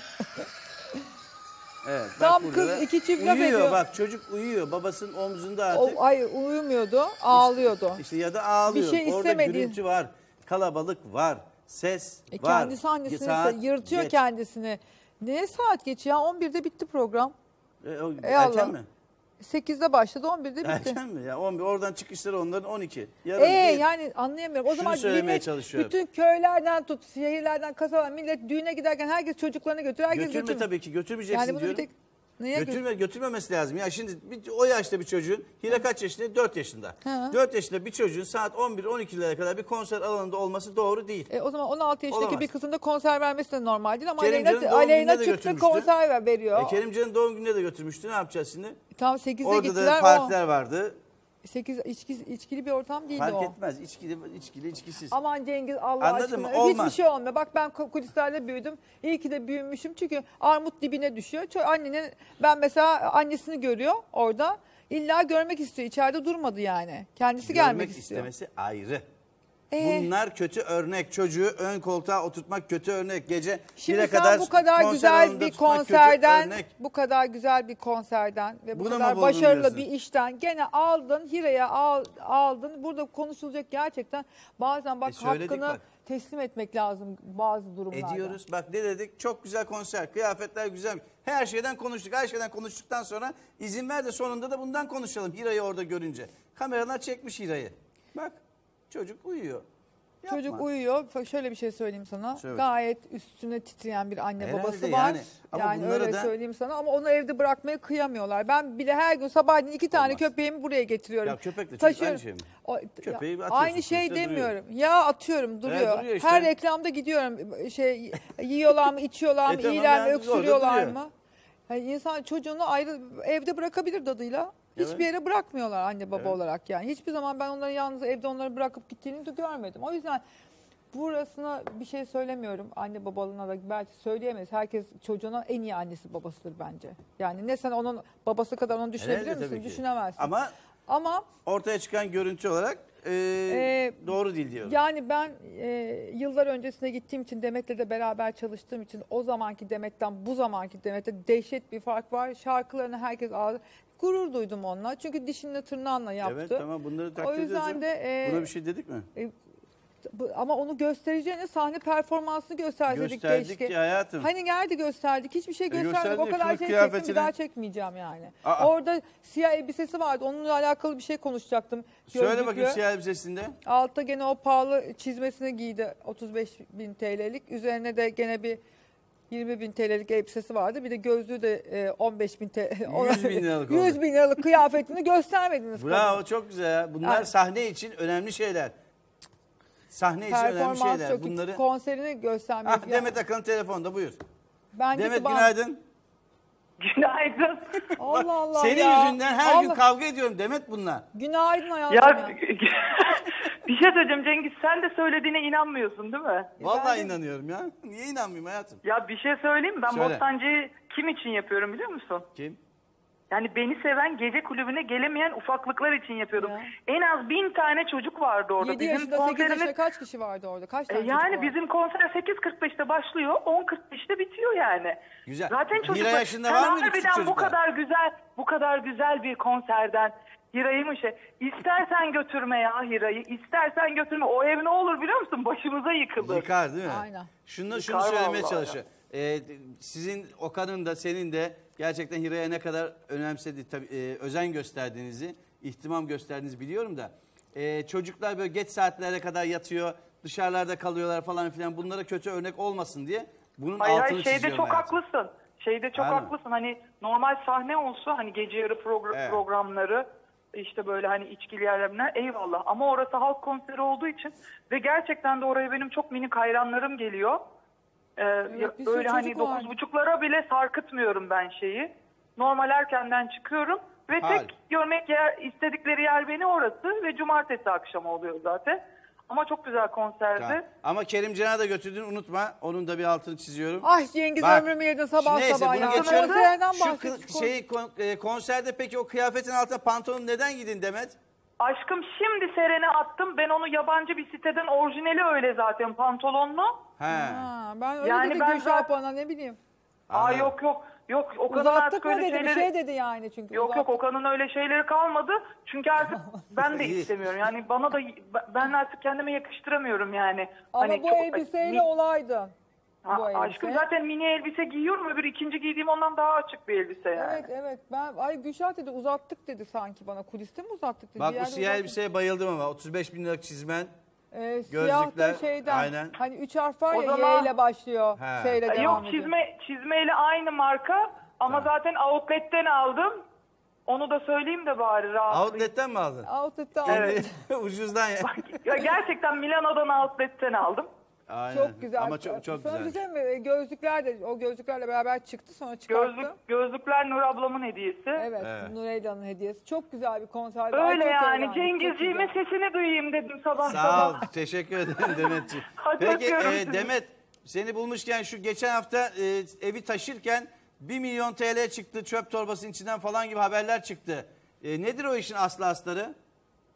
Evet, bak Tam burada kız da iki çift laf uyuyor ediyor. bak çocuk uyuyor babasının omzunda artık. Hayır uyumuyordu, ağlıyordu. İşte ya da ağlıyor. Bir şey Orada istemedi. gürültü var, kalabalık var, ses var. Kendisi annesini Saat yırtıyor geç. kendisini. Ne saat geç ya? 11'de bitti program. Erken Allah. mi? 8'de başladı, 11'de bitti. Erken mi? Ya 11 oradan çıkışları onların 12. Yarın değil. Yani anlayamıyorum. O Şunu zaman söylemeye millet çalışıyorum. bütün köylerden tut, şehirlerden, kasabalardan millet düğüne giderken herkes çocuklarını götürüyor. Herkes Götürme götürmüyor. tabii ki götürmeyeceksin Yani bunu bir diyorum. tek neye Götürmemesi lazım. Ya şimdi o yaşta bir çocuğun, Hira kaç yaşında? 4 yaşında. Hı. 4 yaşında bir çocuğun saat 11-12'lere kadar bir konser alanında olması doğru değil. O zaman 16 yaşındaki Olamaz. bir kızın da konser vermesi de normal değil ama Kerimcan'ın doğum Aleyna gününe de çıktı götürmüştü. konser veriyor. Kerimcan'ın doğum gününe de götürmüştü. Ne yapacağız şimdi? Tam 8'de Orada gittiler. da partiler vardı. 8 içkili bir ortam değildi Fark o. etmez. İçkili, içkisiz. Aman Cengiz Allah Anladın aşkına. mı? Olmaz. Hiçbir şey olmuyor. Bak ben kulislerde büyüdüm. İyi ki de büyümüşüm. Çünkü armut dibine düşüyor. Annenin ben mesela annesini görüyor orada. İlla görmek istiyor. İçeride durmadı yani. Kendisi gelmek istiyor. istemesi ayrı. Bunlar kötü örnek. Çocuğu ön koltuğa oturtmak kötü örnek. Gece Şimdi 1'e sen kadar bu kadar konser güzel alanında bir tutmak kötü konserden, örnek. bu kadar güzel bir konserden ve bu Buna mı kadar bozdun başarılı diyorsun? bir işten gene aldın, Hira'ya aldın. Burada konuşulacak gerçekten bazen bak söyledik hakkını bak. teslim etmek lazım bazı durumlarda. Ediyoruz. Bak ne dedik? Çok güzel konser. Kıyafetler güzel. Her şeyden konuştuk. Her şeyden konuştuktan sonra izin ver de sonunda da bundan konuşalım. Hira'yı orada görünce. Kameralar çekmiş Hira'yı. Bak çocuk uyuyor. Yapma. Çocuk uyuyor. Şöyle bir şey söyleyeyim sana. Söyle. Gayet üstüne titreyen bir anne Herhalde babası var. yani. Ama Yani bunları öyle da- söyleyeyim sana ama onu evde bırakmaya kıyamıyorlar. Ben bile her gün sabahleyin 2 tane Olmaz. köpeğimi buraya getiriyorum. Ya köpekle çocuk Taşıyorum. aynı şey mi? O- Köpeği atıyorsun, aynı şey sonuçta demiyorum. Ya atıyorum duruyor. duruyor işte. Her reklamda gidiyorum. Yiyorlar mı, içiyorlar mı, Tamam, iyiler mi, yani orada öksürüyorlar duruyor. mı? Yani insan çocuğunu ayrı evde bırakabilir dadıyla. Hiçbir yere bırakmıyorlar anne baba olarak yani. Hiçbir zaman ben onları yalnız evde onları bırakıp gittiğini de görmedim. O yüzden burasına bir şey söylemiyorum. Anne babalığına da belki söyleyemeyiz. Herkes çocuğuna en iyi annesi babasıdır bence. Yani ne sen onun babası kadar onu düşünebilir Herhalde misin? tabii ki. Düşünemezsin. Ama ortaya çıkan görüntü olarak doğru değil diyorum. Yani ben yıllar öncesine gittiğim için Demet'le de beraber çalıştığım için o zamanki Demet'ten bu zamanki Demet'te dehşet bir fark var. Şarkılarını herkes ağzı. Gurur duydum onunla. Çünkü dişinle tırnağınla yaptı. Evet tamam bunları O takdir yüzden ediyoruz. de Buna bir şey dedik mi? ama onu göstereceğine sahne performansını gösterseydik Gösterdik keşke. ki hayatım. Hani nerede gösterdik? Hiçbir şey göstermedik. O gösterdik, kadar kılık şey çektim kıyafetini. bir daha çekmeyeceğim yani. Aa. Orada siyah elbisesi vardı. Onunla alakalı bir şey konuşacaktım. Söyle Gözlüklü. bakayım siyah elbisesinde. Altta gene o pahalı çizmesini giydi 35.000 TL'lik. Üzerine de gene bir 20.000 TL'lik elbisesi vardı. Bir de gözlüğü de 15.000 TL. 100.000 liralık oldu. 100.000 liralık kıyafetini göstermediniz. Bravo kadına. çok güzel ya. Bunlar Yani- sahne için önemli şeyler. Sahne için önemli Performans şeyler. yok. Bunları... Konserini göstermek. Ah Demet Akalın telefonda buyur. Bence Demet de günaydın. Günaydın. Allah Allah Senin ya. yüzünden her gün Allah- kavga ediyorum Demet bununla. Günaydın hayatım. Ya bir şey söyleyeceğim Cengiz, sen de söylediğine inanmıyorsun değil mi? Vallahi inanıyorum ya. Niye inanmayayım hayatım? Ya bir şey söyleyeyim mi? Ben Söyle. Bostancı'yı kim için yapıyorum biliyor musun? Kim? Yani beni seven, gece kulübüne gelemeyen ufaklıklar için yapıyordum. Ya. En az 1000 tane çocuk vardı orada. 7 yaşında 8 yaşında kaç kişi vardı orada? Kaç tane çocuk Yani vardı? bizim konser 8.45'te başlıyor, 10.45'te bitiyor yani. Güzel. Zaten Hira çocuklar, yaşında sen var mıydı küçük harbiden çocuklar? bu kadar güzel bir konserden Hira'yı mı İstersen götürme ya Hira'yı, istersen götürme. O ev ne olur biliyor musun? Başımıza yıkılır. Yıkar değil mi? Aynen. Şunu Yıkar söylemeye vallahi çalışıyor. Sizin Okan'ın da senin de gerçekten Hira'ya ne kadar önemsedi, tabii, özen gösterdiğinizi, ihtimam gösterdiğinizi biliyorum da. Çocuklar böyle geç saatlere kadar yatıyor, dışarılarda kalıyorlar falan filan. Bunlara kötü örnek olmasın diye bunun Hayır, altını şeyde çiziyorum çok hayatım. haklısın. Şeyde çok Aynen. haklısın. Hani normal sahne olsa hani gece yarı Evet. programları işte böyle hani içkili yerler eyvallah. Ama orası halk konseri olduğu için ve gerçekten de oraya benim çok minik hayranlarım geliyor. bir sürü Böyle hani çocuk var. 9.30'lara bile sarkıtmıyorum ben şeyi. Normal erkenden çıkıyorum ve Harika. tek görmek istedikleri yer beni orası ve cumartesi akşamı oluyor zaten. Ama çok güzel konserdi. Tamam. Ama Kerimcan'a da götürdün unutma. Onun da bir altını çiziyorum. Ay Cengiz Bak, ömrümü yedin sabah neyse, sabah bunu ya. geçiyorum. Konserden Şu bahsediyorsun. konserde peki o kıyafetin altına pantolon neden giydin Demet? Aşkım şimdi Seren'e attım. Ben onu yabancı bir siteden orijinali öyle zaten pantolonlu. He. Ha, ben öyle Yani dedi ben Gülşah zaten- bana ne bileyim. Aa yok o kadar Uzattık artık mı öyle dedi şeyleri... bir şey dedi yani çünkü. Yok uzattık. Okan'ın öyle şeyleri kalmadı. Çünkü artık ben de İyi. istemiyorum. Yani bana da ben artık kendime yakıştıramıyorum yani. Ama Hani bu çok- elbiseyle olaydın. Bu Aşkım elbise. zaten mini elbise giyiyorum. Öbür ikinci giydiğim ondan daha açık bir elbise yani. Evet ben Gülşah dedi uzattık dedi sanki bana. Kuliste mi uzattık dedi. Bak bir bu yerde siyah uzattık. elbiseye bayıldım ama 35.000 liralık çizmen. Siyah da gözlükler, şeyden. aynen. Hani 3 harf var O ya zaman- Y ile başlıyor. He. S ile devam Yok ediyor. çizmeyle aynı marka ama zaten outlet'ten aldım. Onu da söyleyeyim de bari rahatlayayım. Outlet'ten mi aldın? Outlet'te Evet. Ucuzdan ya. Ya gerçekten Milano'dan outlet'ten aldım. Aynen. Çok güzel. Ama çok Sonra güzel. güzel mi? Gözlükler de o gözlüklerle beraber çıktı sonra çıkarttı. Gözlükler Nur ablamın hediyesi. Evet, Evet. Nureyla'nın hediyesi. Çok güzel bir konser. Öyle Ay, çok yani eğlendik, Cengizciğimin çok güzel. sesini duyayım dedim sabah Sağ sabah. ol. Teşekkür ederim Demetciğim. Hadi Peki öpüyorum sizi. Demet seni bulmuşken şu geçen hafta evi taşırken 1 milyon TL çıktı çöp torbasının içinden falan gibi haberler çıktı. Nedir o işin aslı astarı?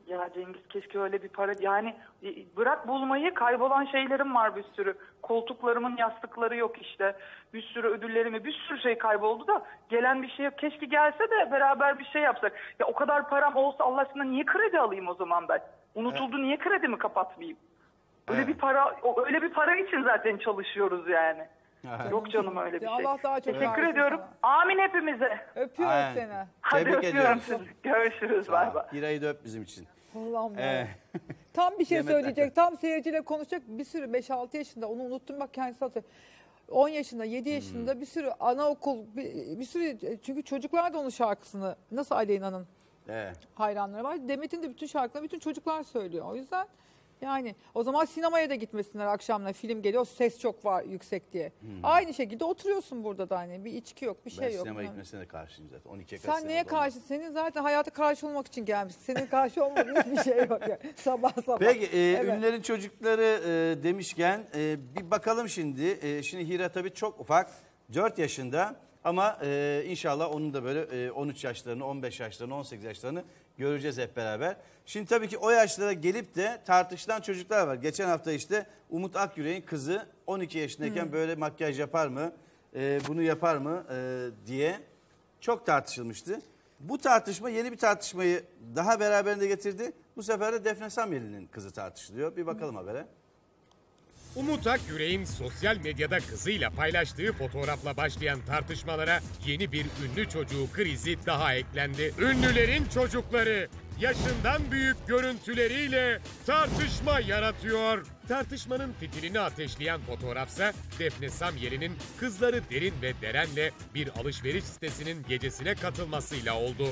Ya Cengiz keşke öyle bir para yani bırak bulmayı kaybolan şeylerim var bir sürü. Koltuklarımın yastıkları yok işte. Bir sürü ödüllerimi bir sürü şey kayboldu da gelen bir şey yok. Keşke gelse de beraber bir şey yapsak. Ya o kadar param olsa Allah aşkına niye kredi alayım o zaman ben? Unutuldu niye kredimi kapatmayayım? Öyle bir para için zaten çalışıyoruz yani. Yok canım öyle bir şey. Allah daha çok Teşekkür ediyorum. Sana. Amin hepimize. Öpüyorum seni. Hadi öpüyorum sizi. Görüşürüz. Bay bay. Hira'yı da öp bizim için. Allah'ım tam bir şey söyleyecek. Tam seyirciyle konuşacak. Bir sürü 5-6 yaşında onu unuttum bak kendisi hatırlıyor. 10 yaşında 7 yaşında bir sürü anaokul bir sürü çünkü çocuklar da onun şarkısını nasıl Aleyna'nın hayranları var. Demet'in de bütün şarkılarını bütün çocuklar söylüyor. O yüzden yani o zaman sinemaya da gitmesinler akşamlar film geliyor ses çok var yüksek diye. Aynı şekilde oturuyorsun burada da hani bir içki yok bir şey yok. Ben sinemaya gitmesine de karşıyım zaten. 12'ye sen neye karşı? Senin zaten hayata karşı olmak için gelmişsin. Senin karşı olmadığın hiçbir şey yok yani. Sabah. Peki ünlülerin çocukları demişken bir bakalım şimdi. Şimdi Hira tabii çok ufak 4 yaşında ama inşallah onun da böyle 13 yaşlarını 15 yaşlarını 18 yaşlarını göreceğiz hep beraber. Şimdi tabii ki o yaşlara gelip de tartışılan çocuklar var. Geçen hafta işte Umut Akyürek'in kızı 12 yaşındayken böyle makyaj yapar mı, bunu yapar mı diye çok tartışılmıştı. Bu tartışma yeni bir tartışmayı daha beraberinde getirdi. Bu sefer de Defne Samyeli'nin kızı tartışılıyor. Bir bakalım habere. Umut Akyürek'in sosyal medyada kızıyla paylaştığı fotoğrafla başlayan tartışmalara yeni bir ünlü çocuğu krizi daha eklendi. Ünlülerin çocukları yaşından büyük görüntüleriyle tartışma yaratıyor. Tartışmanın fitilini ateşleyen fotoğrafsa Defne Samyeli'nin kızları Derin ve Deren'le bir alışveriş sitesinin gecesine katılmasıyla oldu.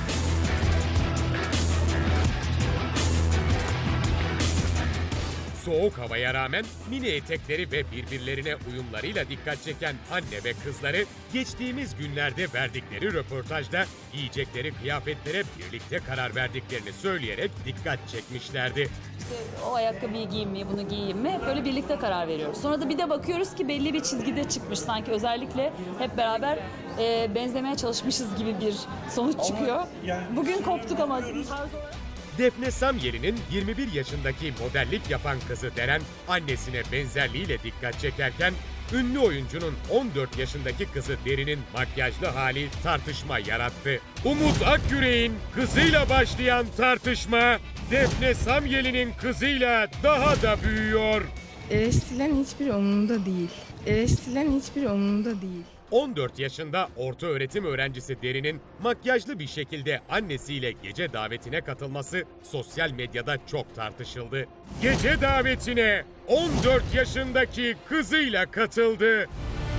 Soğuk havaya rağmen mini etekleri ve birbirlerine uyumlarıyla dikkat çeken anne ve kızları geçtiğimiz günlerde verdikleri röportajda giyecekleri kıyafetlere birlikte karar verdiklerini söyleyerek dikkat çekmişlerdi. İşte o ayakkabıyı giyeyim mi, bunu giyeyim mi? Hep böyle birlikte karar veriyoruz. Sonra da bir de bakıyoruz ki belli bir çizgide çıkmış sanki özellikle hep beraber benzemeye çalışmışız gibi bir sonuç çıkıyor. Bugün koptuk ama Defne Samyeli'nin 21 yaşındaki modellik yapan kızı Deren annesine benzerliğiyle dikkat çekerken ünlü oyuncunun 14 yaşındaki kızı Derin'in makyajlı hali tartışma yarattı. Umut Akyürek'in kızıyla başlayan tartışma Defne Samyeli'nin kızıyla daha da büyüyor. Eleştirilen hiçbir umurumda değil. Eleştirilen hiçbir umurumda değil. 14 yaşında ortaöğretim öğrencisi Derin'in makyajlı bir şekilde annesiyle gece davetine katılması sosyal medyada çok tartışıldı. Gece davetine 14 yaşındaki kızıyla katıldı.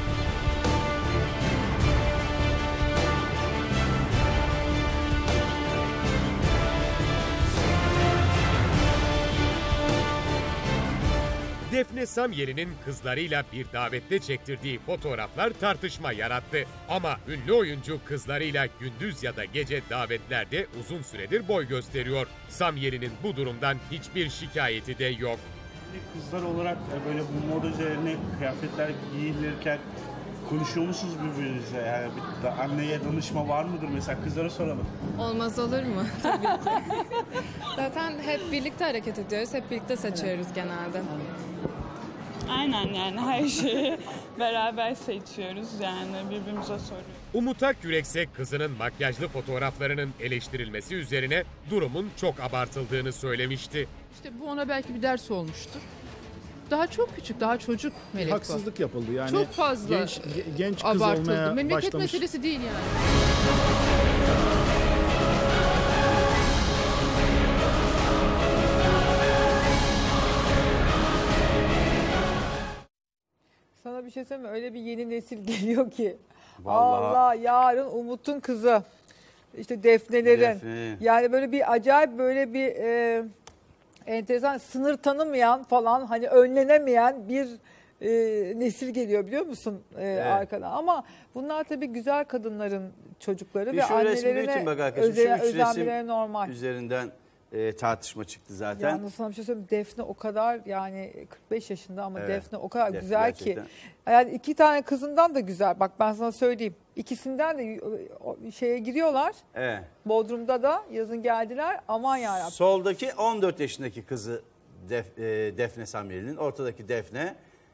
Defne Samyeli'nin kızlarıyla bir davette çektirdiği fotoğraflar tartışma yarattı. Ama ünlü oyuncu kızlarıyla gündüz ya da gece davetlerde uzun süredir boy gösteriyor. Samyeli'nin bu durumdan hiçbir şikayeti de yok. Kızlar olarak böyle bu moda üzerine kıyafetler giyilirken konuşuyor musunuz birbirinizle? Yani anneye danışma var mıdır mesela? Kızlara soralım. Olmaz olur mu? Tabii ki. Zaten hep birlikte hareket ediyoruz. Hep birlikte seçiyoruz genelde. Aynen yani her şeyi beraber seçiyoruz yani birbirimize soruyoruz. Umut Akyürek ise kızının makyajlı fotoğraflarının eleştirilmesi üzerine durumun çok abartıldığını söylemişti. İşte bu ona belki bir ders olmuştur. Daha çok küçük, daha çocuk melek haksızlık yapıldı yani. Çok fazla genç kız abartıldı. olmaya Memleket başlamış. meselesi değil yani. Sana bir şey söyleyeyim mi? Öyle bir yeni nesil geliyor ki. Vallahi. Allah yarın Umut'un kızı. İşte Defne'lerin. Defne. Yani böyle bir acayip böyle bir enteresan sınır tanımayan falan hani önlenemeyen bir nesil geliyor biliyor musun arkadan. Ama bunlar tabii güzel kadınların çocukları Bir ve şu resmi annelerine büyütün bak arkadaşım. Şu üç özenmeleri resim normal. üzerinden tartışma çıktı zaten. Yalnız sana bir şey söyleyeyim. Defne o kadar yani 45 yaşında ama Evet. Defne o kadar Defne güzel gerçekten. ki. Yani 2 tane kızından da güzel. Bak ben sana söyleyeyim. İkisinden de şeye giriyorlar. Evet. Bodrum'da da yazın geldiler. Aman yarabbim. Soldaki 14 yaşındaki kızı Defne Samyeli'nin. Ortadaki Defne.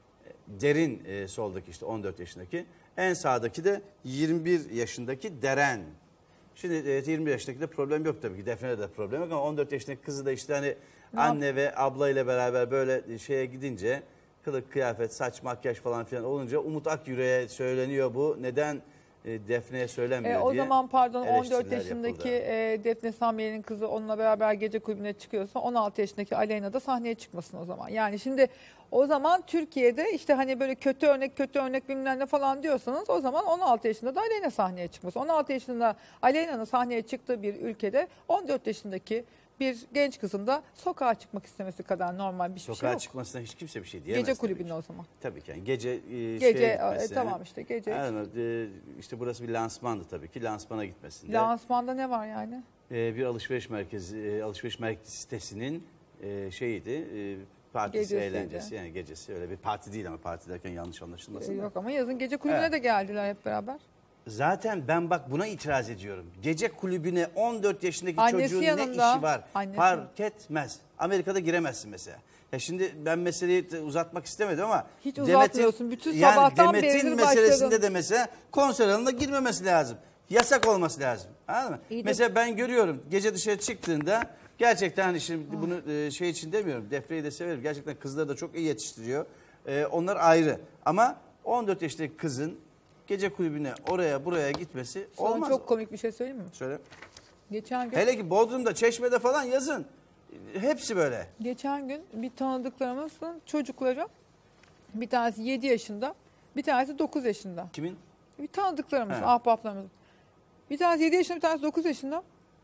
Derin soldaki işte 14 yaşındaki. En sağdaki de 21 yaşındaki Deren. Şimdi 21 yaşındaki de problem yok tabii ki. Defne'de de problem yok ama 14 yaşındaki kızı da işte hani anne ve abla ile beraber böyle şeye gidince kılık, kıyafet, saç, makyaj falan filan olunca Umut Akyürek'e söyleniyor bu. Neden Defne'ye söylenmiyor O diye. zaman pardon 14 eleştiriler yaşındaki yapıldı. Defne Samyeli'nin kızı onunla beraber gece kulübüne çıkıyorsa 16 yaşındaki Aleyna da sahneye çıkmasın o zaman. Yani şimdi o zaman Türkiye'de işte hani böyle kötü örnek bilmem ne falan diyorsanız o zaman 16 yaşında da Aleyna sahneye çıkmasın. 16 yaşında Aleyna'nın sahneye çıktığı bir ülkede 14 yaşındaki bir genç kızın da sokağa çıkmak istemesi kadar normal bir şey yok. Sokağa çıkmasına hiç kimse bir şey diyemez. Gece kulübünde o zaman. Tabii ki. Yani gece Tamam işte gece. Yani, işte burası bir lansmandı tabii ki. Lansmana gitmesinde. Lansmanda ne var yani? Bir alışveriş merkezi, alışveriş merkezi sitesinin şeyiydi. Partisi, Gecesiydi. eğlencesi yani gecesi. Öyle bir parti değil ama parti derken yanlış anlaşılmasın. Yok ama yazın gece kulübüne de geldiler hep beraber. Zaten ben bak buna itiraz ediyorum. Gece kulübüne 14 yaşındaki Annesi çocuğun yanında. ne işi var? Annesi. Fark etmez. Amerika'da giremezsin mesela. Ya şimdi ben meseleyi uzatmak istemedim ama Hiç uzatmıyorsun. Bütün sabahtan beridir Demet'in başladın. meselesinde de mesela konser alanına girmemesi lazım. Yasak olması lazım. Anladın mı? Mesela ben görüyorum gece dışarı çıktığında gerçekten hani şimdi bunu şey için demiyorum. Defne'yi de severim. Gerçekten kızları da çok iyi yetiştiriyor. Onlar ayrı. Ama 14 yaşındaki kızın gece kulübüne oraya buraya gitmesi Sana olmaz. çok komik bir şey söyleyeyim mi? Söyle. Geçen gün, Hele ki Bodrum'da, Çeşme'de falan yazın. Hepsi böyle. geçen gün bir tanıdıklarımızın çocukları bir tanesi 7 yaşında bir tanesi 9 yaşında. Kimin? Bir tanıdıklarımız, He. ahbaplarımız. Bir tanesi 7 yaşında bir tanesi 9 yaşında.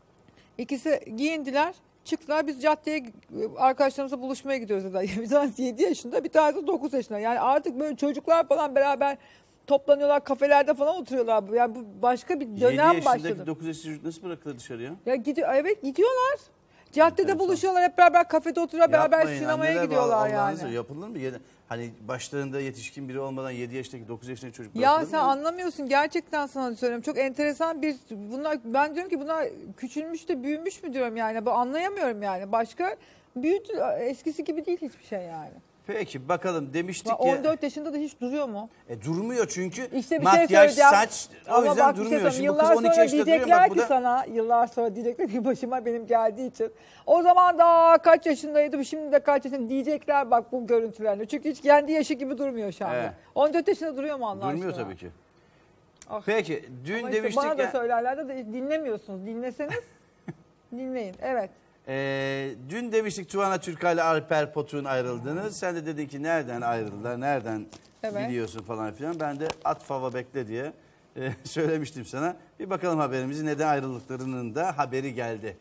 İkisi giyindiler. Çıktılar biz caddeye arkadaşlarımızla buluşmaya gidiyoruz dediler. Bir tanesi 7 yaşında bir tanesi 9 yaşında. Yani artık böyle çocuklar falan beraber toplanıyorlar kafelerde falan oturuyorlar. Yani bu başka bir 7 dönem yaşındaki başladı. 9 yaşındaki çocuk nasıl bırakılır dışarıya? Ya evet gidiyorlar. Caddede buluşuyorlar hep beraber kafede oturuyorlar beraber Yapmayın, sinemaya anneler, gidiyorlar Allah'ınızı yani. Yapılır mı? Hani başlarında yetişkin biri olmadan 7 yaşındaki 9 yaşındaki çocuk Ya bırakılır sen mı? anlamıyorsun gerçekten sana söylüyorum. Çok enteresan bunlar ben diyorum ki bunlar küçülmüş de büyümüş mü diyorum yani. Bu anlayamıyorum yani. Başka büyüdü eskisi gibi değil hiçbir şey yani. Peki bakalım demiştik ya. 14 yaşında da hiç duruyor mu? Durmuyor çünkü İşte bir makyaj, şey söyleyeceğim. saç o Ama yüzden bak bir şey durmuyor. söyleyeyim. Şimdi bu kız Yıllar 12 sonra yaşında duruyor. diyecekler Bak ki bu da sana yıllar sonra diyecekler ki başıma benim geldiği için. O zaman daha kaç yaşındaydı şimdi de kaç yaşında diyecekler bak bu görüntülerle. Çünkü hiç kendi yaşı gibi durmuyor şu anda. Evet. 14 yaşında duruyor mu Allah durmuyor aşkına? tabii ki. Ah. Peki dün Ama işte demiştik bana da ya. söylerler de dinlemiyorsunuz. Dinleseniz dinleyin. Evet. Dün demiştik Tuana Türkay ile Alper Potuk'un ayrıldığını. Sen de dedin ki nereden ayrıldılar, nereden Evet. biliyorsun falan filan. Ben de at fava bekle diye söylemiştim sana. Bir bakalım haberimizi neden ayrıldıklarının da haberi geldi.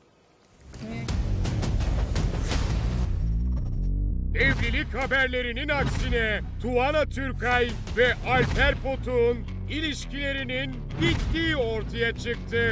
Evlilik haberlerinin aksine Tuana Türkay ve Alper Potuk'un ilişkilerinin bittiği ortaya çıktı.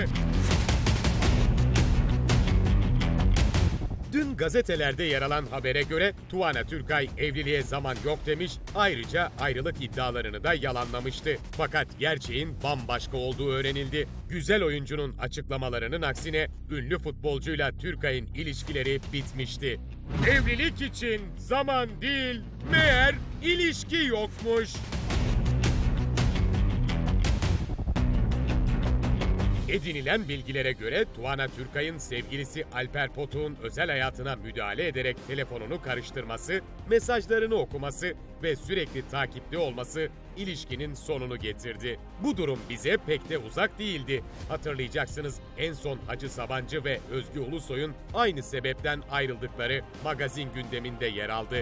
Dün gazetelerde yer alan habere göre Tuana Türkay evliliğe zaman yok demiş, ayrıca ayrılık iddialarını da yalanlamıştı. Fakat gerçeğin bambaşka olduğu öğrenildi. Güzel oyuncunun açıklamalarının aksine ünlü futbolcuyla Türkay'ın ilişkileri bitmişti. Evlilik için zaman değil, meğer ilişki yokmuş. Edinilen bilgilere göre Tuana Türkay'ın sevgilisi Alper Potuk'un özel hayatına müdahale ederek telefonunu karıştırması, mesajlarını okuması ve sürekli takipte olması ilişkinin sonunu getirdi. Bu durum bize pek de uzak değildi. Hatırlayacaksınız en son Hacı Sabancı ve Özgü Ulusoy'un aynı sebepten ayrıldıkları magazin gündeminde yer aldı.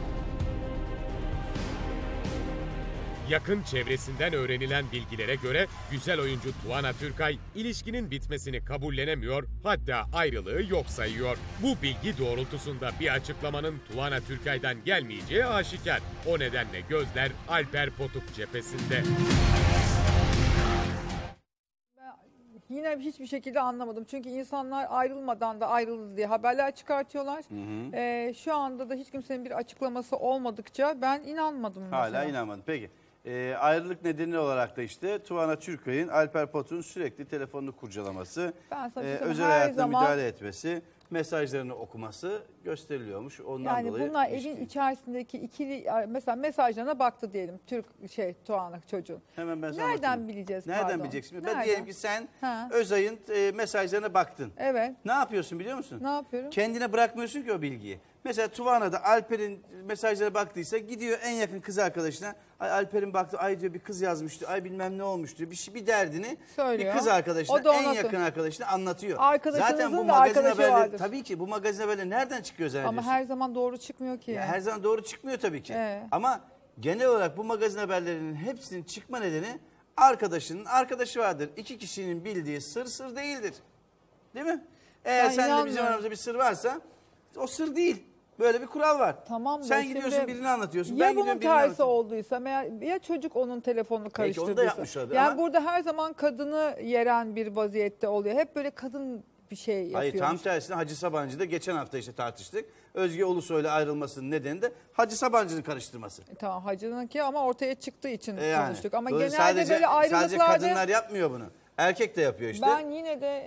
Yakın çevresinden öğrenilen bilgilere göre güzel oyuncu Tuana Türkay ilişkinin bitmesini kabullenemiyor, hatta ayrılığı yok sayıyor. Bu bilgi doğrultusunda bir açıklamanın Tuana Türkay'dan gelmeyeceği aşikar. O nedenle gözler Alper Potuk cephesinde. Yine hiçbir şekilde anlamadım. Çünkü insanlar ayrılmadan da ayrıldı diye haberler çıkartıyorlar. Şu anda da hiç kimsenin bir açıklaması olmadıkça ben inanmadım. Hala mesela. inanmadım. Peki. Ayrılık nedeni olarak da işte Tuana Türkay'ın Alper Potuk'un sürekli telefonunu kurcalaması, özel hayatına müdahale etmesi, mesajlarını okuması gösteriliyormuş. Ondan yani dolayı bunlar evin içerisindeki ikili, mesela mesajlarına baktı diyelim Tuana çocuğun. Hemen ben sana nereden anlatayım. bileceğiz? Nereden pardon? bileceksin? Nereden? Ben diyelim ki sen Özay'ın mesajlarına baktın. Evet. Ne yapıyorsun biliyor musun? Ne yapıyorum? Kendine bırakmıyorsun ki o bilgiyi. Mesela Tuana da Alper'in mesajlara baktıysa gidiyor en yakın kız arkadaşına. Ay Alper'in baktı, ay diyor bir kız yazmıştı, ay bilmem ne olmuştu. Bir derdini söylüyor. Bir kız arkadaşına, en yakın arkadaşına anlatıyor. Zaten bu magazin haberleri, tabii ki bu magazin haberleri nereden çıkıyor zannediyorsun? Ama her zaman doğru çıkmıyor ki. Ya her zaman doğru çıkmıyor tabii ki. Ama genel olarak bu magazin haberlerinin hepsinin çıkma nedeni arkadaşının arkadaşı vardır. İki kişinin bildiği sır değildir. Değil mi? Eğer seninle bizim aramızda bir sır varsa o sır değil. Böyle bir kural var. Tamam, sen gidiyorsun birini anlatıyorsun. Ya bunun tersi olduysa ya çocuk onun telefonunu karıştırdıysa. Peki onu da yapmış olabilir yani ama... burada her zaman kadını yeren bir vaziyette oluyor. Hep böyle kadın bir şey yapıyor. Hayır, tam tersine Hacı Sabancı'da geçen hafta işte tartıştık. Özge Ulusoy'la ayrılmasının nedeni de Hacı Sabancı'nın karıştırması. Tamam, Hacı'nınki ama ortaya çıktığı için konuştuk. Ama böyle genelde böyle ayrılıklarda... Sadece kadınlar yapmıyor bunu. Erkek de yapıyor işte. Ben yine de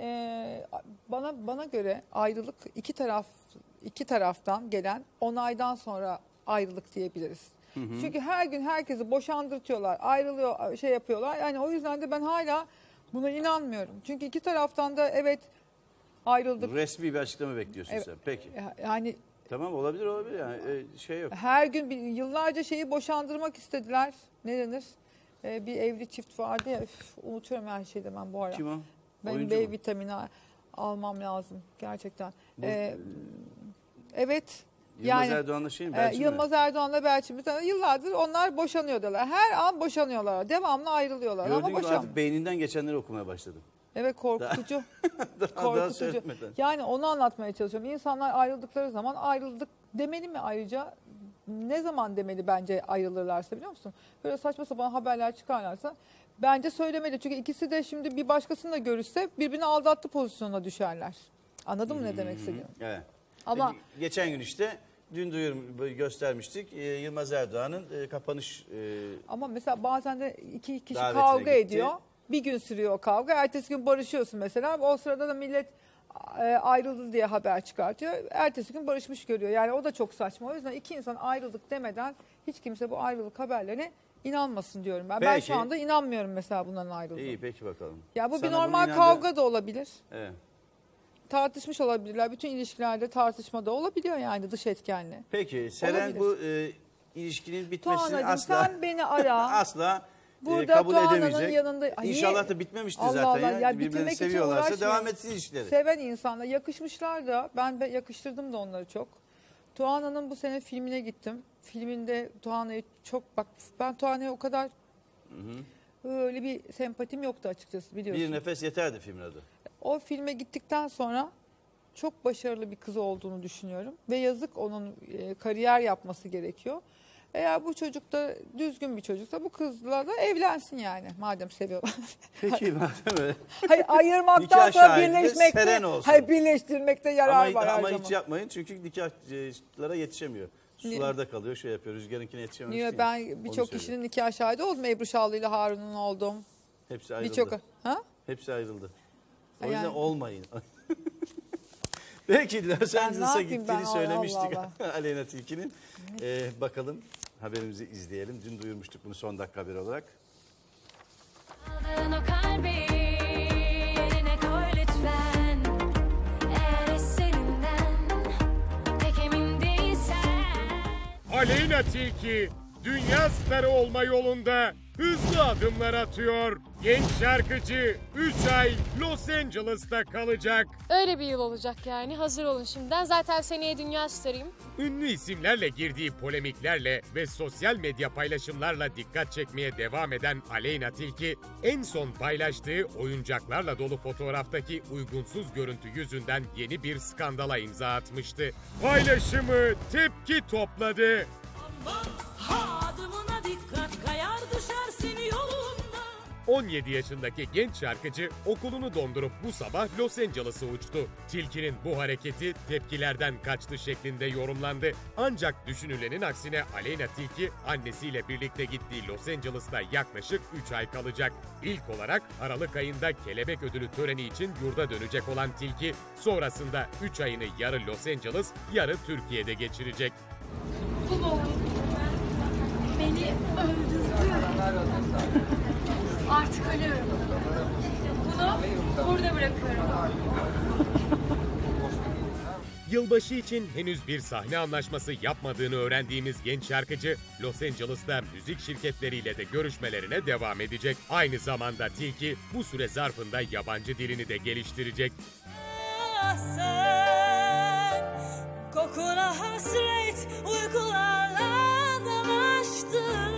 bana göre ayrılık iki taraftan gelen onaydan sonra ayrılık diyebiliriz. Çünkü her gün herkesi boşandırtıyorlar, ayrılıyor, şey yapıyorlar. Yani o yüzden de ben hala buna inanmıyorum. Çünkü iki taraftan da evet ayrıldık. Resmi bir açıklama bekliyorsun sen. Peki. Yani tamam, olabilir yani şey yok. Her gün yıllarca şeyi boşandırmak istediler. Ne denir? Bir evli çift vardı ya, unutuyorum her şeyi ben bu ara. Kim o? Benim B vitamini almam lazım gerçekten. Evet. Yılmaz Erdoğan'la Belçin mi? Yılmaz Erdoğan'la Belçin. Yıllardır onlar boşanıyorlar. Her an boşanıyorlar. Devamlı ayrılıyorlar. Gördüğün gibi artık beyninden geçenleri okumaya başladım. Evet, korkutucu. Korkutucu. Yani onu anlatmaya çalışıyorum. İnsanlar ayrıldıkları zaman ayrıldık demeli mi ayrıca? Ne zaman demeli bence ayrılırlarsa, biliyor musun? Böyle saçma sapan haberler çıkarlarsa bence söylemeli. Çünkü ikisi de şimdi bir başkasını da görürse birbirini aldattı pozisyonuna düşerler. Anladın mı ne demek istediğimi? Evet. Ama geçen gün işte dün göstermiştik Yılmaz Erdoğan'ın kapanış... Ama mesela bazen de iki kişi kavga ediyor. Bir gün sürüyor o kavga. Ertesi gün barışıyorsun mesela. O sırada da millet ayrıldı diye haber çıkartıyor. Ertesi gün barışmış görüyor. Yani o da çok saçma. O yüzden iki insan ayrıldık demeden hiç kimse bu ayrılık haberlerine inanmasın diyorum ben. Ben şu anda inanmıyorum mesela bunların ayrıldığına. İyi, peki bakalım. Ya bu bir normal kavga da olabilir. Evet. Tartışmış olabilirler. Bütün ilişkilerde tartışma da olabiliyor yani, dış etkenle. Peki Seren bu ilişkinin bitmesini Tuğan'cığım, asla sen beni ara. asla burada kabul Tuğan'ın edemeyecek. yanında. İnşallah da bitmemiştir Allah zaten. Allah, Yani birbirlerini bitirmek için seviyorlarsa uğraşmayın. devam etsin ilişkileri. Seven insanlar yakışmışlar da, ben yakıştırdım da onları çok. Tuğan'ın bu sene filmine gittim. Filminde Tuğan'ı ben Tuğan'a o kadar öyle bir sempatim yoktu açıkçası, biliyorsun. Bir nefes yeterdi filmin adı. O filme gittikten sonra çok başarılı bir kız olduğunu düşünüyorum. Ve yazık, onun kariyer yapması gerekiyor. Eğer bu çocuk da düzgün bir çocuksa bu kızla da evlensin yani, madem seviyorlar. Peki madem öyle. Hayır, ayırmaktan sonra birleşmekte, birleştirmekte yarar var her ama zaman. hiç yapmayın çünkü nikahlara yetişemiyor. Sularda kalıyor, şey yapıyor, Rüzgar'ınkine yetişemiyor. Niye? Ben birçok kişinin nikah şahidi oldum. Ebru Şallı ile Harun'un oldum. Hepsi ayrıldı. Hepsi ayrıldı. O yüzden olmayın. Belki Los Angeles'a gittiğini söylemiştik Aleyna Tilki'nin. Bakalım, haberimizi izleyelim. Dün duyurmuştuk bunu son dakika haberi olarak. Aleyna Tilki dünya starı olma yolunda hızlı adımlar atıyor. Genç şarkıcı 3 ay Los Angeles'ta kalacak. Öyle bir yıl olacak yani. Hazır olun şimdiden. Zaten seneye dünya starıyım. Ünlü isimlerle girdiği polemiklerle ve sosyal medya paylaşımlarla dikkat çekmeye devam eden Aleyna Tilki, en son paylaştığı oyuncaklarla dolu fotoğraftaki uygunsuz görüntü yüzünden yeni bir skandala imza atmıştı. Paylaşımı tepki topladı. 17 yaşındaki genç şarkıcı okulunu dondurup bu sabah Los Angeles'a uçtu. Tilkinin bu hareketi tepkilerden kaçtı şeklinde yorumlandı. Ancak düşünülenin aksine Aleyna Tilki annesiyle birlikte gittiği Los Angeles'ta yaklaşık 3 ay kalacak. İlk olarak Aralık ayında Kelebek Ödülü töreni için yurda dönecek olan Tilki, sonrasında 3 ayını yarı Los Angeles, yarı Türkiye'de geçirecek. Bu boy beni öldürdü. Artık ölüyorum. Bunu burada bırakıyorum. Yılbaşı için henüz bir sahne anlaşması yapmadığını öğrendiğimiz genç şarkıcı, Los Angeles'ta müzik şirketleriyle de görüşmelerine devam edecek. Aynı zamanda Tilki bu süre zarfında yabancı dilini de geliştirecek. Sen kokuna hasret uykularla dalaştın.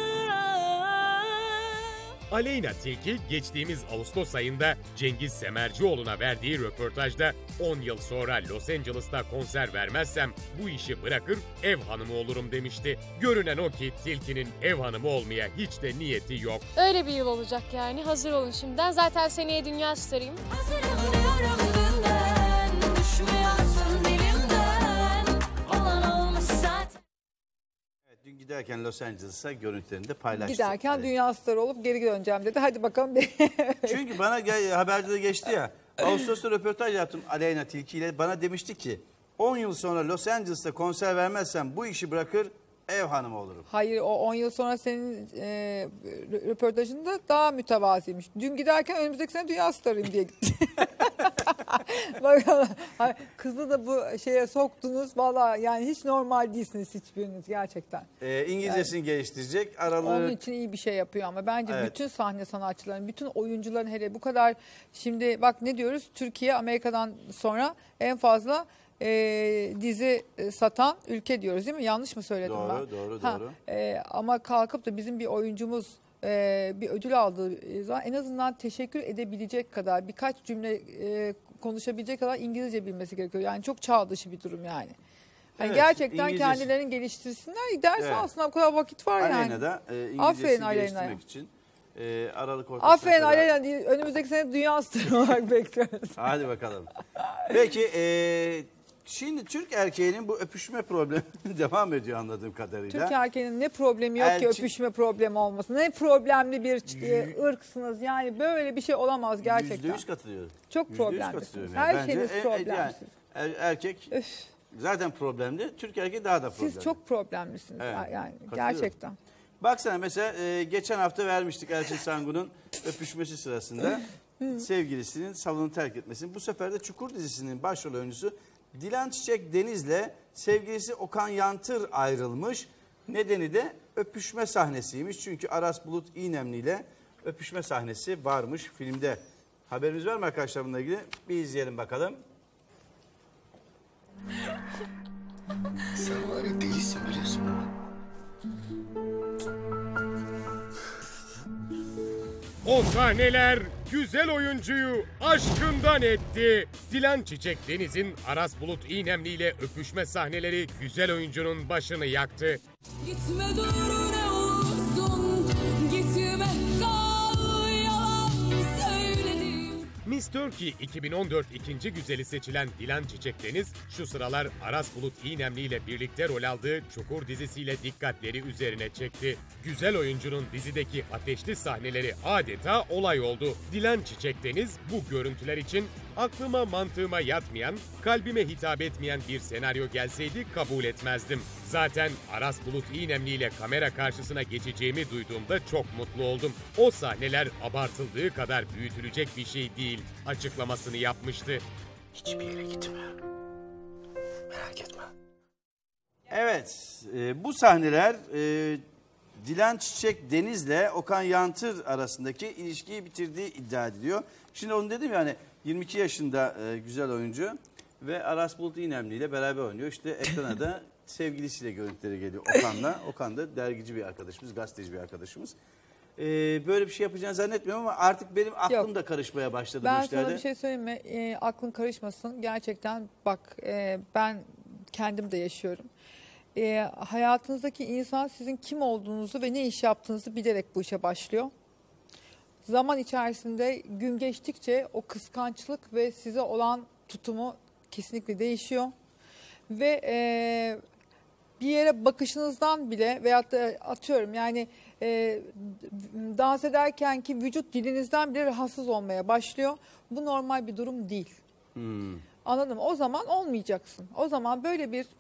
Aleyna Tilki geçtiğimiz Ağustos ayında Cengiz Semercioğlu'na verdiği röportajda 10 yıl sonra Los Angeles'ta konser vermezsem bu işi bırakır ev hanımı olurum demişti. Görünen o ki Tilki'nin ev hanımı olmaya hiç de niyeti yok. Öyle bir yıl olacak yani. Hazır olun şimdiden. Zaten seneye dünya starıyım. Hazırım diyorum dünden, düşmüyorsun dilimden, olan olmuş zaten. Evet, dün giderken Los Angeles'a görüntülerini de paylaştı. Giderken dünya starı olup geri döneceğim dedi. Hadi bakalım. Çünkü bana haberde de geçti ya. Ağustos'ta röportaj yaptım Aleyna Tilki ile. Bana demişti ki 10 yıl sonra Los Angeles'ta konser vermezsem bu işi bırakır ev hanımı olurum. Hayır, o 10 yıl sonra senin röportajında daha mütevazıymış. Dün giderken önümüzdeki sene dünya starıyım diye gitti. Bakalım. Kızı da bu şeye soktunuz. Valla yani hiç normal değilsiniz hiçbiriniz gerçekten. İngilizcesini yani, geliştirecek. Onun için iyi bir şey yapıyor ama bence evet, bütün sahne sanatçıların, bütün oyuncuların hele bu kadar, şimdi bak ne diyoruz, Türkiye Amerika'dan sonra en fazla dizi satan ülke diyoruz değil mi? Yanlış mı söyledim doğru, ben? Doğru. Ama kalkıp da bizim bir oyuncumuz bir ödül aldığı zaman en azından teşekkür edebilecek kadar, birkaç cümle konuşabilecek kadar İngilizce bilmesi gerekiyor. Yani çok çağ dışı bir durum yani. Hani evet, gerçekten kendilerini geliştirsinler. Ders alsınlar, o kadar vakit var yani. Aleyna da İngilizcesini geliştirmek için Aralık ortasına aferin kadar. Aleyna, önümüzdeki sene dünya starı olarak bekliyoruz. Hadi bakalım. Peki şimdi Türk erkeğinin bu öpüşme problemi devam ediyor anladığım kadarıyla. Türk erkeğinin ne problemi yok ki öpüşme problemi olmasın. Ne problemli bir ırksınız. Yani böyle bir şey olamaz gerçekten. %100 katılıyorum. Çok problemlisiniz. Yani. Her şeyiniz problemlisiniz. Yani erkek zaten problemli. Türk erkeği daha da problemli. Siz çok problemlisiniz yani gerçekten. Baksana mesela geçen hafta vermiştik Elçin Sangun'un öpüşmesi sırasında sevgilisinin salonu terk etmesini. Bu sefer de Çukur dizisinin başrol oyuncusu Dilan Çiçek Deniz'le sevgilisi Okan Yantır ayrılmış. Nedeni de öpüşme sahnesiymiş. Çünkü Aras Bulut İynemli ile öpüşme sahnesi varmış filmde. Haberiniz var mı arkadaşlar bununla ilgili? Bir izleyelim bakalım. Sen var ya delisin biliyorsun mu? O sahneler güzel oyuncuyu aşkından etti. Dilan Çiçek Deniz'in Aras Bulut İynemli ile öpüşme sahneleri güzel oyuncunun başını yaktı. Gitme dur ne olursun, gitme kal, yalan söyledim. Miss Turkey 2014 ikinci güzeli seçilen Dilan Çiçek Deniz, şu sıralar Aras Bulut İynemli ile birlikte rol aldığı Çukur dizisiyle dikkatleri üzerine çekti. Güzel oyuncunun dizideki ateşli sahneleri adeta olay oldu. Dilan Çiçek Deniz bu görüntüler için aklıma mantığıma yatmayan, kalbime hitap etmeyen bir senaryo gelseydi kabul etmezdim. Zaten Aras Bulut İynemli ile kamera karşısına geçeceğimi duyduğumda çok mutlu oldum. O sahneler abartıldığı kadar büyütülecek bir şey değil açıklamasını yapmıştı. Hiçbir yere gitme. Merak etme. Evet, bu sahneler Dilan Çiçek Deniz'le Okan Yantır arasındaki ilişkiyi bitirdiği iddia ediliyor. Şimdi onu dedim yani 22 yaşında güzel oyuncu ve Aras Bulut İynemli ile beraber oynuyor. İşte ekrana da sevgilisiyle görüntüleri geliyor Okan'la. Okan da dergici bir arkadaşımız, gazeteci bir arkadaşımız. Böyle bir şey yapacağını zannetmiyorum ama artık benim aklım da karışmaya başladı bu işlerde. Ben sana bir şey söyleyeyim mi? Aklın karışmasın. Gerçekten bak ben kendim de yaşıyorum. Hayatınızdaki insan sizin kim olduğunuzu ve ne iş yaptığınızı bilerek bu işe başlıyor. zaman içerisinde gün geçtikçe o kıskançlık ve size olan tutumu kesinlikle değişiyor. Ve bir yere bakışınızdan bile veyahut da atıyorum yani dans ederkenki vücut dilinizden bile rahatsız olmaya başlıyor. Bu normal bir durum değil. Anladın mı? O zaman olmayacaksın. O zaman böyle bir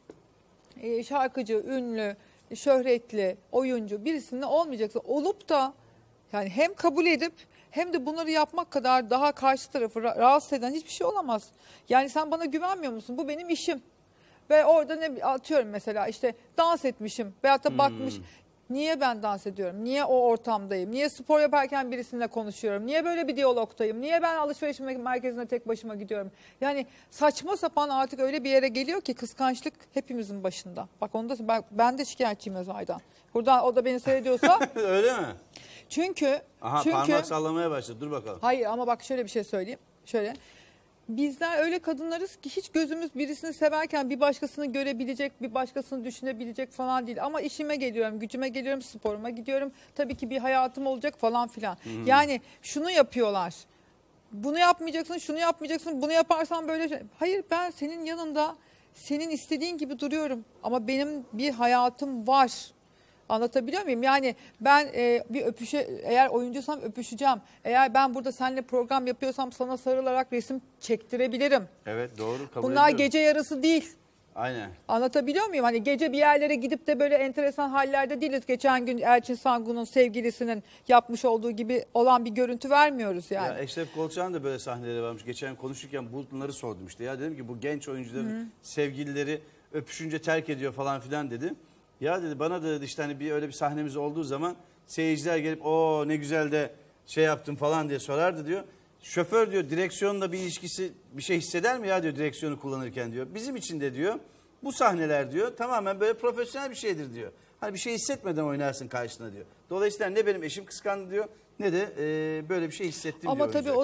şarkıcı, ünlü, şöhretli, oyuncu birisinde olmayacaksın. Olup da yani hem kabul edip hem de bunları yapmak kadar daha karşı tarafı rahatsız eden hiçbir şey olamaz. Yani sen bana güvenmiyor musun? Bu benim işim. Ve orada ne atıyorum mesela işte dans etmişim veyahut da bakmış. Niye ben dans ediyorum? Niye o ortamdayım? Niye spor yaparken birisiyle konuşuyorum? Niye böyle bir diyalogtayım? Niye ben alışveriş merkezine tek başıma gidiyorum? Yani saçma sapan artık öyle bir yere geliyor ki kıskançlık hepimizin başında. Bak onda ben de şikayetçiyim Özay'dan. Buradan o da beni seyrediyorsa. Öyle mi? Çünkü parmak sallamaya başladı. Dur bakalım. Hayır ama bak şöyle bir şey söyleyeyim. Şöyle. Bizler öyle kadınlarız ki hiç gözümüz birisini severken bir başkasını görebilecek, bir başkasını düşünebilecek falan değil. Ama işime geliyorum, gücüme geliyorum, sporuma gidiyorum. Tabii ki bir hayatım olacak falan filan. Yani şunu yapıyorlar. Bunu yapmayacaksın, şunu yapmayacaksın, bunu yaparsan böyle. Hayır, ben senin yanında senin istediğin gibi duruyorum. Ama benim bir hayatım var. Anlatabiliyor muyum? Yani ben bir eğer oyuncuysam öpüşeceğim. Eğer ben burada seninle program yapıyorsam sana sarılarak resim çektirebilirim. Evet, doğru, kabul Bunlar ediyorum. gece yarısı değil. Aynen. Anlatabiliyor muyum? Hani gece bir yerlere gidip de böyle enteresan hallerde değiliz. Geçen gün Elçin Sangun'un sevgilisinin yapmış olduğu gibi olan bir görüntü vermiyoruz yani. Ya Eşref Kolçak'ın da böyle sahneleri varmış. Geçen konuşurken bunları sordum işte. Ya dedim ki bu genç oyuncuların sevgilileri öpüşünce terk ediyor falan filan dedi. Ya dedi bana da dedi işte hani öyle bir sahnemiz olduğu zaman seyirciler gelip o ne güzel de şey yaptım falan diye sorardı diyor. Şoför diyor direksiyonla bir ilişkisi bir şey hisseder mi ya diyor direksiyonu kullanırken diyor. Bizim için de diyor bu sahneler diyor tamamen böyle profesyonel bir şeydir diyor. Hani bir şey hissetmeden oynarsın karşısına diyor. Dolayısıyla ne benim eşim kıskandı diyor ne de böyle bir şey hissettim diyor. Ama tabii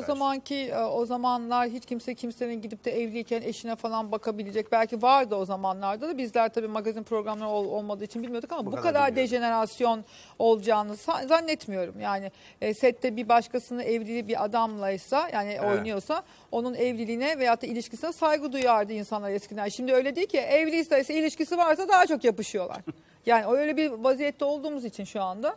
o zamanlar hiç kimse kimsenin gidip de evliyken eşine falan bakabilecek. Belki vardı o zamanlarda da bizler tabii magazin programları olmadığı için bilmiyorduk ama bu kadar dejenerasyon olacağını zannetmiyorum. Yani sette bir başkasının evliliği bir adamlaysa yani oynuyorsa onun evliliğine veyahut da ilişkisine saygı duyardı insanlar eskiden. Şimdi öyle değil ki evliyse ilişkisi varsa daha çok yapışıyorlar. Yani öyle bir vaziyette olduğumuz için şu anda.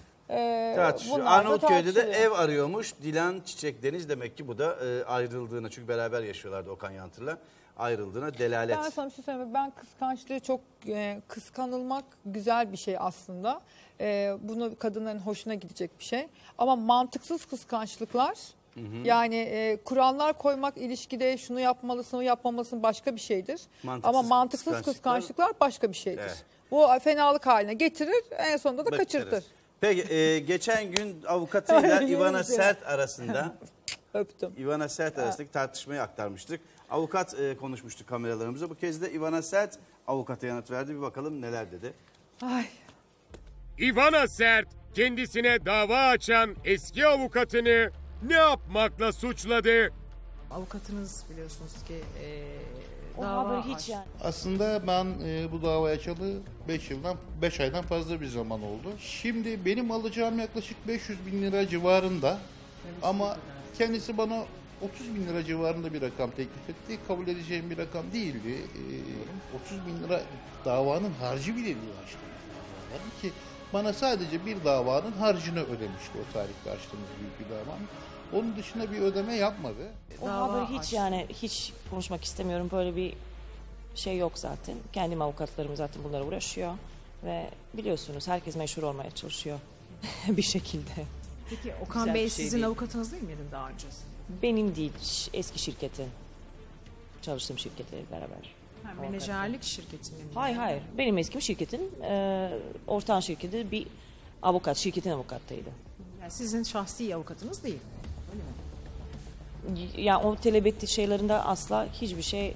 Arnavutköy'de de ev arıyormuş Dilan Çiçek Deniz, demek ki bu da ayrıldığına, çünkü beraber yaşıyorlardı Okan Yantır'la, ayrıldığına delalet. Ben sana bir şey söyleyeyim. Ben kıskançlığı çok kıskanılmak güzel bir şey aslında. Bunu kadınların hoşuna gidecek bir şey. Ama mantıksız kıskançlıklar yani kurallar koymak ilişkide şunu yapmalısın, onu yapmamalısın başka bir şeydir. Ama mantıksız kıskançlıklar başka bir şeydir. Evet. Bu fenalık haline getirir, en sonunda da kaçırtır. Peki geçen gün avukatıyla Ivana Sert arasında öptüm. Ivana Sert arasındaki tartışmayı aktarmıştık. Avukat konuşmuştu kameralarımıza. Bu kez de Ivana Sert avukata yanıt verdi. Bir bakalım neler dedi. Ay. Ivana Sert kendisine dava açan eski avukatını ne yapmakla suçladı? Avukatınız biliyorsunuz ki hiç yani. Aslında ben bu davayı açalı 5 aydan fazla bir zaman oldu. Şimdi benim alacağım yaklaşık 500 bin lira civarında ama kendisi bana 30 bin lira civarında bir rakam teklif etti. Kabul edeceğim bir rakam değildi. 30 bin lira davanın harcı bile değil açtı. Ki bana sadece bir davanın harcını ödemişti o tarihte açtığımız büyük bir davanın. Onun dışında bir ödeme yapmadı. Hiç konuşmak istemiyorum. Böyle bir şey yok zaten. Kendim avukatlarım zaten bunlara uğraşıyor. Ve biliyorsunuz herkes meşhur olmaya çalışıyor bir şekilde. Peki Okan Bey sizin avukatınız değil miydi daha önce? Benim değil. Eski şirketin. Çalıştığım şirketle beraber. Menajerlik şirketinin. Hayır. Benim eski şirketin ortak şirketi bir avukat. Şirketin avukattaydı. Yani sizin şahsi avukatınız değil. Öyle mi? Yani o talep ettiği şeylerinde asla hiçbir şey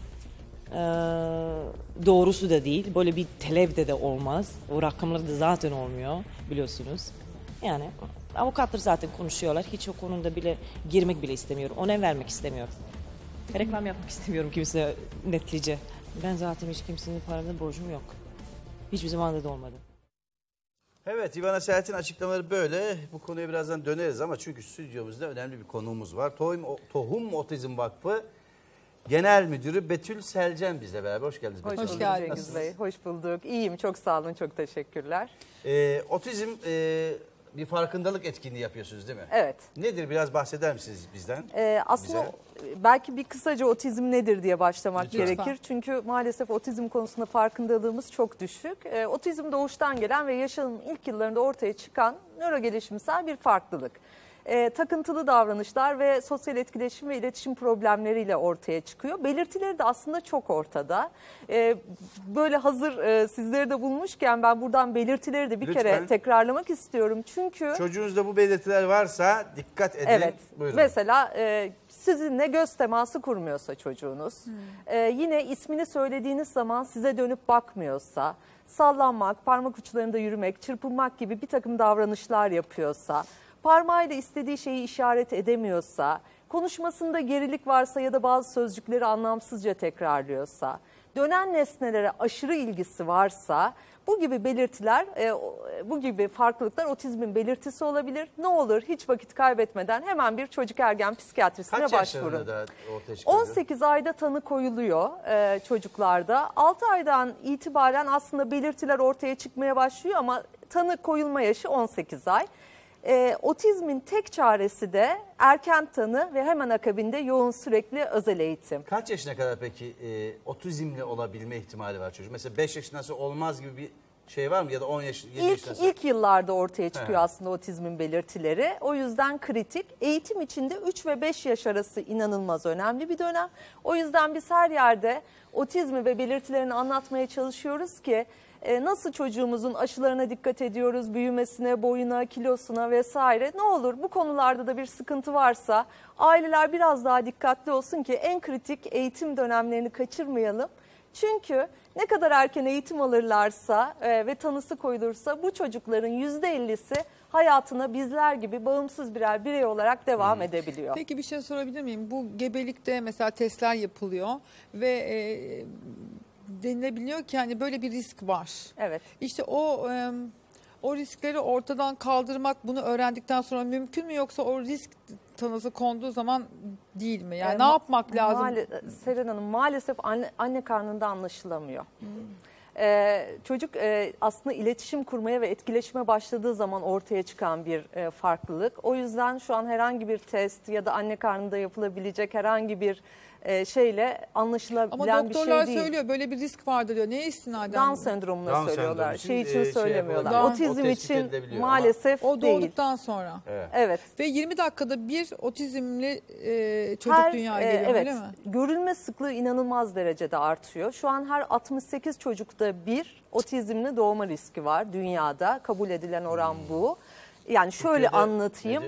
doğrusu da değil. Böyle bir talep de olmaz. O rakamlar da zaten olmuyor biliyorsunuz. Yani avukatlar zaten konuşuyorlar. Hiç o konuda bile girmek bile istemiyorum. Ona vermek istemiyorum. Reklam yapmak istemiyorum kimseye netlice. Ben zaten hiç kimsenin parada borcum yok. Hiçbir zaman da olmadı. Evet, İvana Sert'in açıklamaları böyle. Bu konuya birazdan döneriz ama çünkü stüdyomuzda önemli bir konuğumuz var. Tohum Otizm Vakfı Genel Müdürü Betül Selcen bizle beraber. Hoş geldiniz. Hoş bulduk Cengiz Bey. Hoş bulduk. İyiyim, çok sağ olun, çok teşekkürler. Otizm bir farkındalık etkinliği yapıyorsunuz değil mi? Evet. Nedir, biraz bahseder misiniz bizden? Aslında belki bir kısaca otizm nedir diye başlamak Lütfen. gerekir. Çünkü maalesef otizm konusunda farkındalığımız çok düşük. Otizm doğuştan gelen ve yaşamın ilk yıllarında ortaya çıkan nörogelişimsel bir farklılık. Takıntılı davranışlar ve sosyal etkileşim ve iletişim problemleriyle ortaya çıkıyor. Belirtileri de aslında çok ortada. Böyle hazır sizleri de bulmuşken ben buradan belirtileri de bir kere tekrarlamak istiyorum. Çünkü çocuğunuzda bu belirtiler varsa dikkat edin. Evet. Buyurun. Mesela sizinle göz teması kurmuyorsa çocuğunuz, yine ismini söylediğiniz zaman size dönüp bakmıyorsa, sallanmak, parmak uçlarında yürümek, çırpınmak gibi bir takım davranışlar yapıyorsa, parmağıyla istediği şeyi işaret edemiyorsa, konuşmasında gerilik varsa ya da bazı sözcükleri anlamsızca tekrarlıyorsa, dönen nesnelere aşırı ilgisi varsa bu gibi belirtiler, bu gibi farklılıklar otizmin belirtisi olabilir. Ne olur hiç vakit kaybetmeden hemen bir çocuk ergen psikiyatrisine başvurun. Kaç yaşlarında da ortaya çıkıyor? 18 ayda tanı koyuluyor çocuklarda. 6 aydan itibaren aslında belirtiler ortaya çıkmaya başlıyor ama tanı koyulma yaşı 18 ay. Otizmin tek çaresi de erken tanı ve hemen akabinde yoğun sürekli özel eğitim. Kaç yaşına kadar peki otizmli olabilme ihtimali var çocuk? Mesela 5 yaşından sonra olmaz gibi bir şey var mı? Ya da 10 yaş, 7 yaşından sonra? İlk yıllarda ortaya çıkıyor aslında otizmin belirtileri. O yüzden kritik. Eğitim içinde 3 ve 5 yaş arası inanılmaz önemli bir dönem. O yüzden biz her yerde otizmi ve belirtilerini anlatmaya çalışıyoruz ki nasıl çocuğumuzun aşılarına dikkat ediyoruz, büyümesine, boyuna, kilosuna vesaire. Ne olur bu konularda da bir sıkıntı varsa aileler biraz daha dikkatli olsun ki en kritik eğitim dönemlerini kaçırmayalım. Çünkü ne kadar erken eğitim alırlarsa ve tanısı koyulursa bu çocukların %50'si hayatına bizler gibi bağımsız birer birey olarak devam edebiliyor. Peki bir şey sorabilir miyim? Bu gebelikte mesela testler yapılıyor ve denilebiliyor ki hani böyle bir risk var. Evet. İşte o riskleri ortadan kaldırmak bunu öğrendikten sonra mümkün mü yoksa o risk tanısı konduğu zaman değil mi? Yani ne yapmak lazım? Seren Hanım maalesef anne karnında anlaşılamıyor. Çocuk aslında iletişim kurmaya ve etkileşime başladığı zaman ortaya çıkan bir farklılık. O yüzden şu an herhangi bir test ya da anne karnında yapılabilecek herhangi bir şeyle anlaşılabilen bir şey değil. Ama doktorlar söylüyor böyle bir risk vardır diyor. Neye istinaden? Down sendromuna söylüyorlar. Şey için söylemiyorlar. Otizm için maalesef o değil. doğduktan sonra. Evet. Ve 20 dakikada bir otizmli çocuk dünyaya geliyor öyle mi? Görülme sıklığı inanılmaz derecede artıyor. Şu an her 68 çocukta bir otizmli doğma riski var dünyada. Kabul edilen oran bu. Yani şöyle anlatayım.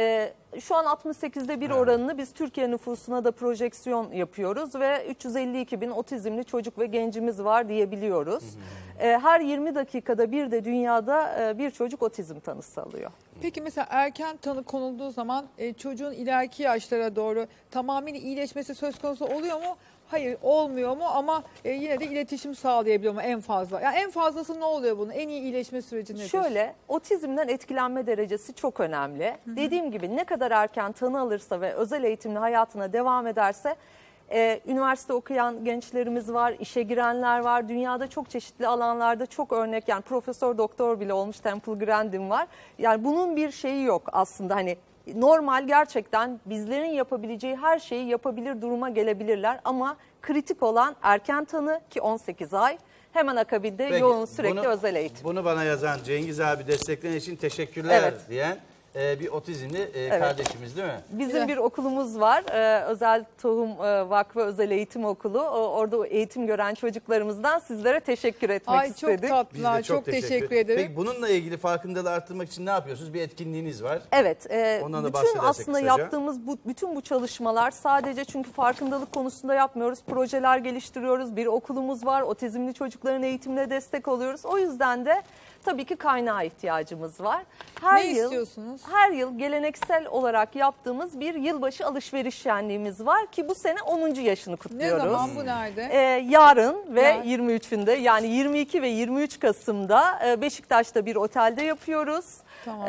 Şu an 68'de bir oranını biz Türkiye nüfusuna da projeksiyon yapıyoruz ve 352 bin otizmli çocuk ve gencimiz var diyebiliyoruz. Her 20 dakikada bir de dünyada bir çocuk otizm tanısı alıyor. Peki mesela erken tanı konulduğu zaman çocuğun ileriki yaşlara doğru tamamıyla iyileşmesi söz konusu oluyor mu? Hayır olmuyor mu ama yine de iletişim sağlayabiliyor mu en fazla? Yani en fazlası ne oluyor bunun? En iyi iyileşme süreci nedir? Şöyle otizmden etkilenme derecesi çok önemli. Dediğim gibi ne kadar erken tanı alırsa ve özel eğitimli hayatına devam ederse üniversite okuyan gençlerimiz var, işe girenler var. Dünyada çok çeşitli alanlarda çok örnek yani profesör doktor bile olmuş Temple Grandin var. Yani bunun bir şeyi yok aslında hani. Normal gerçekten bizlerin yapabileceği her şeyi yapabilir duruma gelebilirler ama kritik olan erken tanı ki 18 ay hemen akabinde yoğun sürekli özel eğitim. Bunu bana yazan Cengiz abi destekleyen için teşekkürler diyen bir otizmli kardeşimiz değil mi? Bizim bir okulumuz var. Özel Tohum Vakfı Özel Eğitim Okulu. Orada eğitim gören çocuklarımızdan sizlere teşekkür etmek istedik. Çok tatlılar. Çok teşekkür ederim. Peki bununla ilgili farkındalığı arttırmak için ne yapıyorsunuz? Bir etkinliğiniz var. Evet. Ondan da bütün aslında kısaca. yaptığımız bütün bu çalışmalar sadece çünkü farkındalık konusunda yapmıyoruz. Projeler geliştiriyoruz. Bir okulumuz var. Otizmli çocukların eğitimine destek oluyoruz. O yüzden de tabii ki kaynağa ihtiyacımız var. Ne istiyorsunuz? Her yıl geleneksel olarak yaptığımız bir yılbaşı alışveriş şenliğimiz var ki bu sene 10. yaşını kutluyoruz. Ne zaman, bu nerede? Yarın ve 23'ünde, yani 22 ve 23 Kasım'da Beşiktaş'ta bir otelde yapıyoruz. Tamam.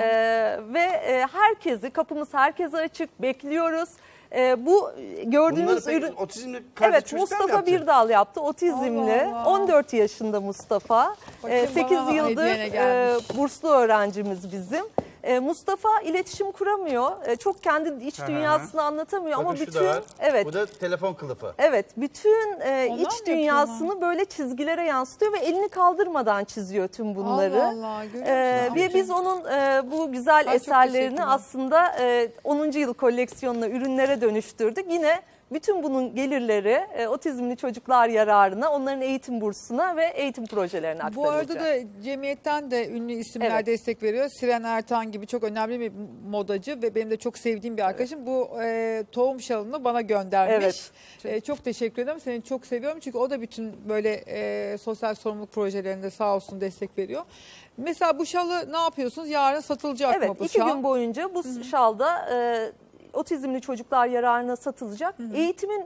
Kapımız herkese açık, bekliyoruz. Bu gördüğünüz Bunları ürün, otizmli evet, çocuklar mı Mustafa yaptı? Birdal yaptı, otizmli. Allah Allah. 14 yaşında Mustafa. Bakın 8 bana yıldır hediyene gelmiş. burslu öğrencimiz bizim. Mustafa iletişim kuramıyor. Çok kendi iç Hı hı. dünyasını anlatamıyor Bakın ama şu da bütün var. evet. Bu da telefon kılıfı. Evet, bütün Onlar iç mı dünyasını böyle çizgilere yansıtıyor ve elini kaldırmadan çiziyor tüm bunları. Allah Allah, görüyor musun? Ve biz onun bu güzel Ay, çok eserlerini teşekkürler. aslında 10. yıl koleksiyonuna, ürünlere dönüştürdük. Yine bütün bunun gelirleri otizmli çocuklar yararına, onların eğitim bursuna ve eğitim projelerine aktarılacak. Bu arada da cemiyetten de ünlü isimler Evet. destek veriyor. Siren Ertan gibi çok önemli bir modacı ve benim de çok sevdiğim bir arkadaşım. Bu tohum şalını bana göndermiş. Evet. Çok teşekkür ederim. Seni çok seviyorum çünkü o da bütün böyle sosyal sorumluluk projelerinde sağ olsun destek veriyor. Mesela bu şalı ne yapıyorsunuz? Yarın satılacak mı bu 2 şal? gün boyunca bu şalda otizmli çocuklar yararına satılacak. Eğitimin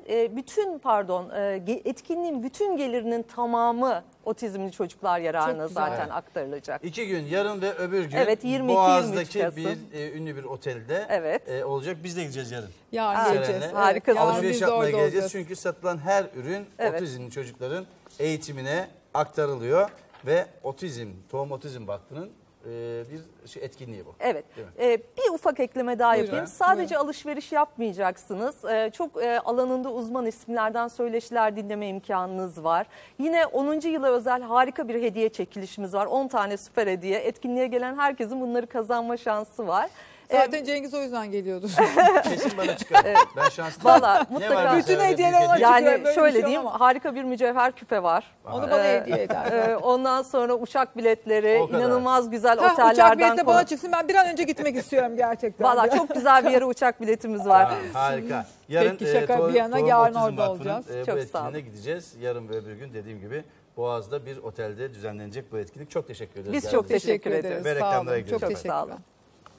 etkinliğin bütün gelirinin tamamı otizmli çocuklar yararına Çok güzel. zaten Evet. aktarılacak. 2 gün, yarın ve öbür gün Evet, 22-23 Boğaz'daki Kasım. bir ünlü bir otelde Evet. olacak. Biz de gideceğiz yarın. Yarın Seren'le. geleceğiz. Harikasın. Yarın Alışveriş biz de yapmaya orada geleceğiz. olacağız. Çünkü satılan her ürün Evet. otizmli çocukların eğitimine aktarılıyor. Ve Tohum Otizm Vakfı'nın bir etkinliği bu. Evet. Değil mi? Bir ufak ekleme daha Buyurun. yapayım. Sadece alışveriş yapmayacaksınız. Çok alanında uzman isimlerden söyleşiler dinleme imkanınız var. Yine 10. yıla özel harika bir hediye çekilişimiz var. 10 tane süper hediye. Etkinliğe gelen herkesin bunları kazanma şansı var. Zaten Cengiz o yüzden geliyordur. Kesin bana çıkar. Ben şanslıyım. Valla Ne mutlaka. var Bütün mesela hediyeler büyük ona hediye? çıkıyor. Yani Böyle şöyle bir şey diyeyim, olamaz. harika bir mücevher küpe var. Onu bana hediye eder. Ondan sonra uçak biletleri, O kadar. inanılmaz güzel Uçak otellerden. bileti bana çıksın. Ben bir an önce gitmek istiyorum gerçekten. Valla çok güzel bir yere uçak biletimiz var. Harika. Yarın Peki, şaka bir yana, Tohum yarın Otizm orada Vakfı'nın, olacağız. bu Çok sağ etkinliğine olun. gideceğiz. Yarın ve öbür gün dediğim gibi Boğaz'da bir otelde düzenlenecek bu etkinlik. Çok teşekkür ederiz. Biz çok geldiğiniz için. teşekkür ederiz. Ve Sağ reklamlara olun. Çok gidiyoruz. Çok sağ olun. teşekkürler.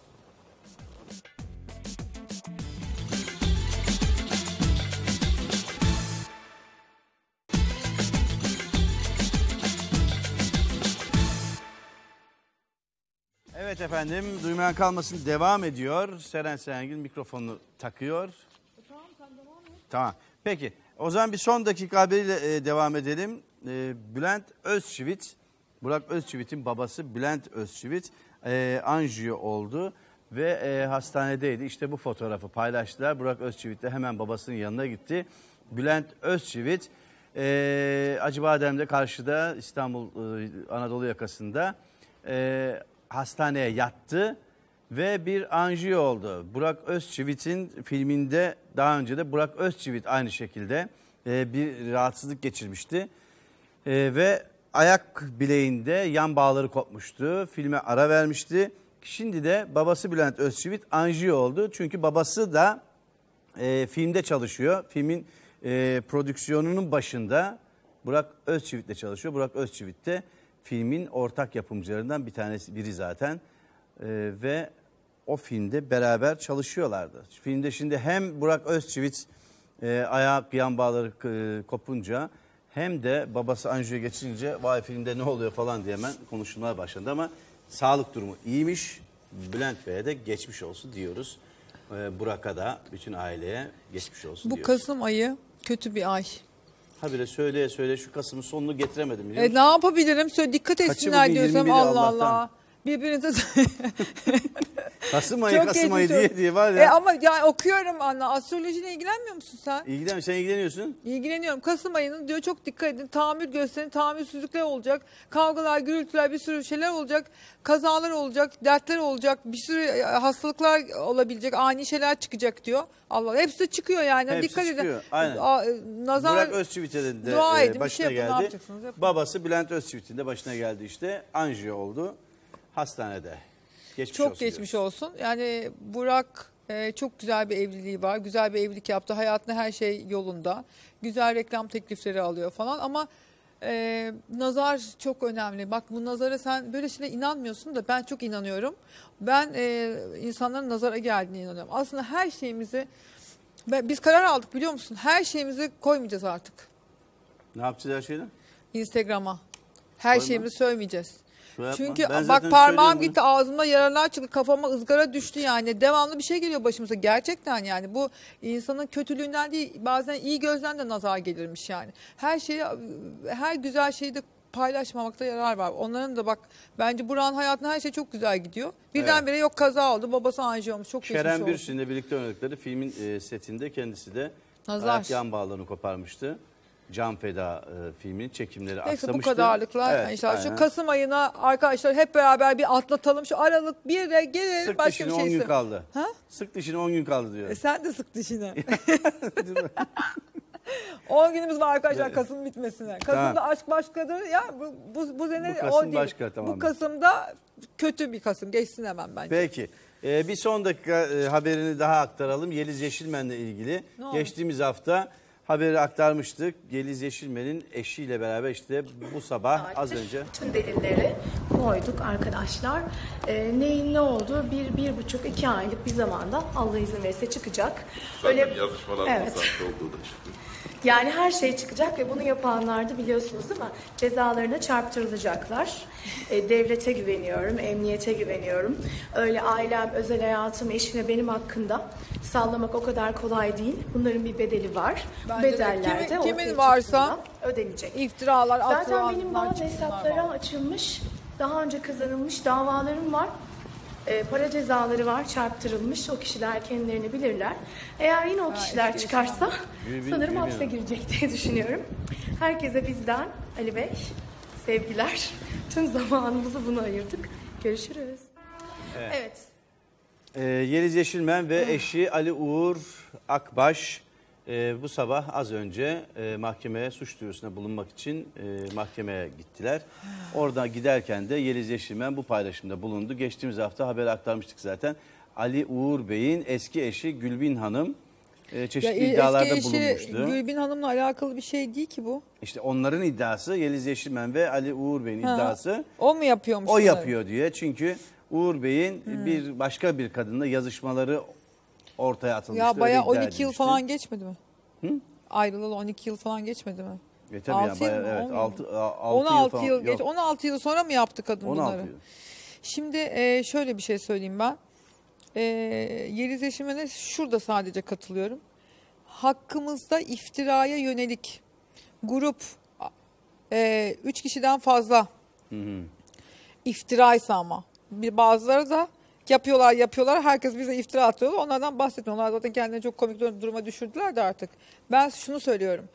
Evet efendim, duymayan kalmasın devam ediyor. Seren Serengil mikrofonunu takıyor. Tamam. Peki, o zaman bir son dakika haberiyle devam edelim. Bülent Özçivit, Burak Özçivit'in babası Bülent Özçivit anjiyo oldu ve hastanedeydi. İşte bu fotoğrafı paylaştılar. Burak Özçivit de hemen babasının yanına gitti. Bülent Özçivit Acıbadem'de karşıda İstanbul Anadolu yakasında hastaneye yattı ve bir anjiyo oldu. Burak Özçivit'in filminde daha önce de Burak Özçivit aynı şekilde bir rahatsızlık geçirmişti. Ve ayak bileğinde yan bağları kopmuştu. Filme ara vermişti. Şimdi de babası Bülent Özçivit anjiyo oldu. Çünkü babası da filmde çalışıyor. Filmin prodüksiyonunun başında Burak Özçivit'le çalışıyor. Burak Özçivit de filmin ortak yapımcılarından biri zaten. Ve o filmde beraber çalışıyorlardı. Filmde şimdi hem Burak Özçivit ayak yan bağları kopunca hem de babası anjiyo geçirince vay filmde ne oluyor falan diye hemen konuşulmaya başladı ama sağlık durumu iyiymiş. Bülent Bey'e de geçmiş olsun diyoruz. Burak'a da bütün aileye geçmiş olsun Bu diyoruz. Kasım ayı kötü bir ay. Habire söyleye şu Kasım'ın sonunu getiremedim biliyor musun? Ne yapabilirim? Söyle dikkat Kaçı etsinler bugün? diyorsam 21'i Allah Allah'tan. Allah. Birbirinize Kasım ayı Çok Kasım geçmiş ayı olsun. diye var ya. Ama yani okuyorum anne. Astrolojiyle ilgilenmiyor musun sen? Sen ilgileniyorsun. İlgileniyorum. Kasım ayının diyor çok dikkat edin. Tahammül gösterin. Tahammülsüzlükler olacak. Kavgalar, gürültüler, bir sürü şeyler olacak. Kazalar olacak. Dertler olacak. Bir sürü hastalıklar olabilecek. Ani şeyler çıkacak diyor. Allah hepsi de çıkıyor yani. Hepsi dikkat çıkıyor, edin. aynen. Nazar Burak Özçivit'e de dua edin, bir başına şey yapın, ne geldi. yapacaksınız, yapın. Babası Bülent Özçivit'in de başına geldi işte. Anjiyo oldu. Hastanede. Geçmiş Çok olsun geçmiş diyoruz. olsun. Yani Burak çok güzel bir evliliği var. Güzel bir evlilik yaptı. Hayatında her şey yolunda. Güzel reklam teklifleri alıyor falan ama Nazar çok önemli. Bak bu nazara sen böyle şeylere inanmıyorsun da ben çok inanıyorum. Ben insanların nazara geldiğine inanıyorum. Aslında her şeyimizi biz karar aldık biliyor musun? Her şeyimizi koymayacağız artık. Ne yapacağız her şeyden? Instagram'a. Her şeyimizi söylemeyeceğiz. Çünkü Ben bak parmağım gitti, ağzımda yaralar çıktı, kafama ızgara düştü yani. Devamlı bir şey geliyor başımıza gerçekten yani. Bu insanın kötülüğünden değil, bazen iyi gözden de nazar gelirmiş yani. Her şeyi, her güzel şeyi de paylaşmamakta yarar var. Onların da bak bence Burak'ın hayatında her şey çok güzel gidiyor. Birdenbire yok kaza oldu, babası anjiyo olmuş, çok geçmiş oldu. Kerem Bürsin'le birlikte oynadıkları filmin setinde kendisi de ayak yan bağlarını koparmıştı. Can Feda filminin çekimleri aksamıştı. Neyse bu kadarlıkla inşallah. Şu Kasım ayına arkadaşlar hep beraber bir atlatalım. Şu Aralık 1'e gelir sık başka bir şey. Sık dişini 10 gün kaldı. Ha? Sık dişini 10 gün kaldı diyor. Sen de sık dişini. 10 günümüz var arkadaşlar Kasım bitmesine. Kasım'da aşk başkadır ya. Bu sene bu Kasım o değil. Başka, tamam. Bu Kasım'da kötü bir Kasım. Geçsin hemen bence. Peki. Bir son dakika haberini daha aktaralım. Yeliz Yeşilmen'le ilgili. Geçtiğimiz hafta haberi aktarmıştık. Yeliz Yeşilmen'in eşiyle beraber işte bu sabah az önce. Bütün delilleri koyduk arkadaşlar. Neyin ne olduğu 1,5-2 aylık bir zamanda Allah izin verirse çıkacak. Zaten yazışmalarımız olduğu da çıkıyor. Yani her şey çıkacak ve bunu yapanlar da biliyorsunuz değil mi? Cezalarına çarptırılacaklar. Devlete güveniyorum, emniyete güveniyorum. Öyle ailem, özel hayatım, eşim ve benim hakkında sallamak o kadar kolay değil. Bunların bir bedeli var. Bedeller de kimin varsa ödenecek. İftiralar, zaten benim bazı hesaplara açılmış, daha önce kazanılmış davalarım var. Para cezaları var, çarptırılmış. O kişiler kendilerini bilirler. Eğer yine o kişiler çıkarsa sanırım hapse girecek diye düşünüyorum. Herkese bizden Ali Bey sevgiler. Tüm zamanımızı buna ayırdık. Görüşürüz. Evet. Yeliz Yeşilmen ve eşi Ali Uğur Akbaş bu sabah az önce mahkemeye suç duyurusunda bulunmak için mahkemeye gittiler. Orada giderken de Yeliz Yeşilmen bu paylaşımda bulundu. Geçtiğimiz hafta haberi aktarmıştık zaten. Ali Uğur Bey'in eski eşi Gülbin Hanım çeşitli iddialarda bulunmuştu. Eski eşi Gülbin Hanım'la alakalı bir şey değil ki bu. İşte onların iddiası, Yeliz Yeşilmen ve Ali Uğur Bey'in iddiası. O mu yapıyormuş? O yapıyor diye. Çünkü Uğur Bey'in başka bir kadınla yazışmaları ortaya atılmıştı. Ya bayağı 12 yıl falan geçmedi mi? Ayrılalı 12 yıl falan geçmedi mi? Tabii 6 yani, yıl mı? evet, 16 yıl geç. 16 yıl sonra mı yaptı kadın 16 bunları? yıl. Şimdi şöyle bir şey söyleyeyim ben. Yeliz Yeşilmen'e şurada sadece katılıyorum. Hakkımızda iftiraya yönelik grup 3 kişiden fazla iftiraysa ama bazıları da yapıyorlar. Herkes bize iftira atıyor. Onlardan bahsetmiyor. Onlar zaten kendilerini çok komik duruma düşürdüler de artık. Ben şunu söylüyorum.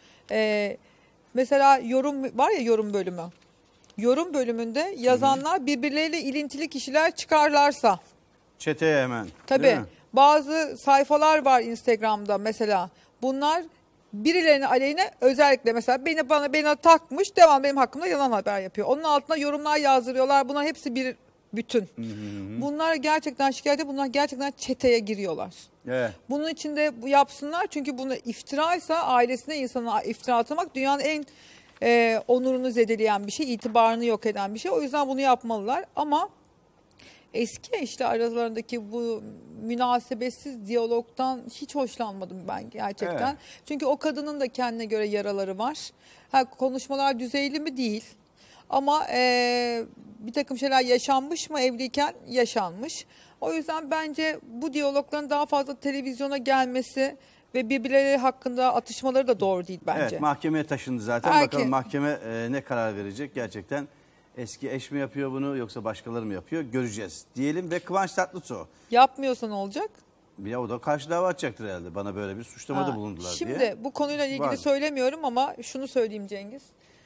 Mesela yorum var ya, yorum bölümü. Yorum bölümünde yazanlar birbirleriyle ilintili kişiler çıkarlarsa. Çeteye hemen. Tabii. Bazı sayfalar var Instagram'da mesela. Bunlar birilerinin aleyhine özellikle mesela beni takmış, devam benim hakkımda yalan haber yapıyor. Onun altına yorumlar yazdırıyorlar. Bunlar hepsi bir bütün. Bunlar gerçekten şikayete, bunlar gerçekten çeteye giriyorlar. Evet. Bunun için de yapsınlar çünkü bunu iftiraysa ailesine insana iftira atmak dünyanın en onurunu zedeleyen bir şey, itibarını yok eden bir şey. O yüzden bunu yapmalılar ama eski işte aralarındaki bu münasebetsiz diyalogdan hiç hoşlanmadım ben gerçekten. Evet. Çünkü o kadının da kendine göre yaraları var. Konuşmalar düzeyli mi? Değil. Ama bir takım şeyler yaşanmış mı evliyken? Yaşanmış. O yüzden bence bu diyalogların daha fazla televizyona gelmesi ve birbirleri hakkında atışmaları da doğru değil bence. Evet, mahkemeye taşındı zaten. Bakalım mahkeme ne karar verecek gerçekten. Eski eş mi yapıyor bunu yoksa başkaları mı yapıyor göreceğiz diyelim ve Kıvanç Tatlıtuğ. Yapmıyorsa ne olacak? Ya o da karşı dava açacaktır herhalde. Bana böyle bir suçlamada bulundular şimdi, diye. Şimdi bu konuyla ilgili söylemiyorum ama şunu söyleyeyim Cengiz.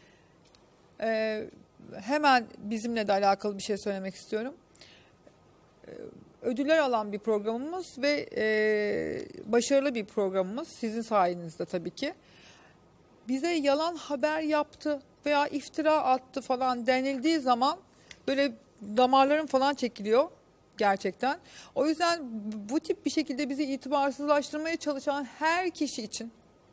Hemen bizimle de alakalı bir şey söylemek istiyorum. Ödüller alan bir programımız ve başarılı bir programımız. Sizin sayenizde tabii ki. Bize yalan haber yaptı veya iftira attı falan denildiği zaman böyle damarların falan çekiliyor gerçekten. O yüzden bu tip bir şekilde bizi itibarsızlaştırmaya çalışan her kişi için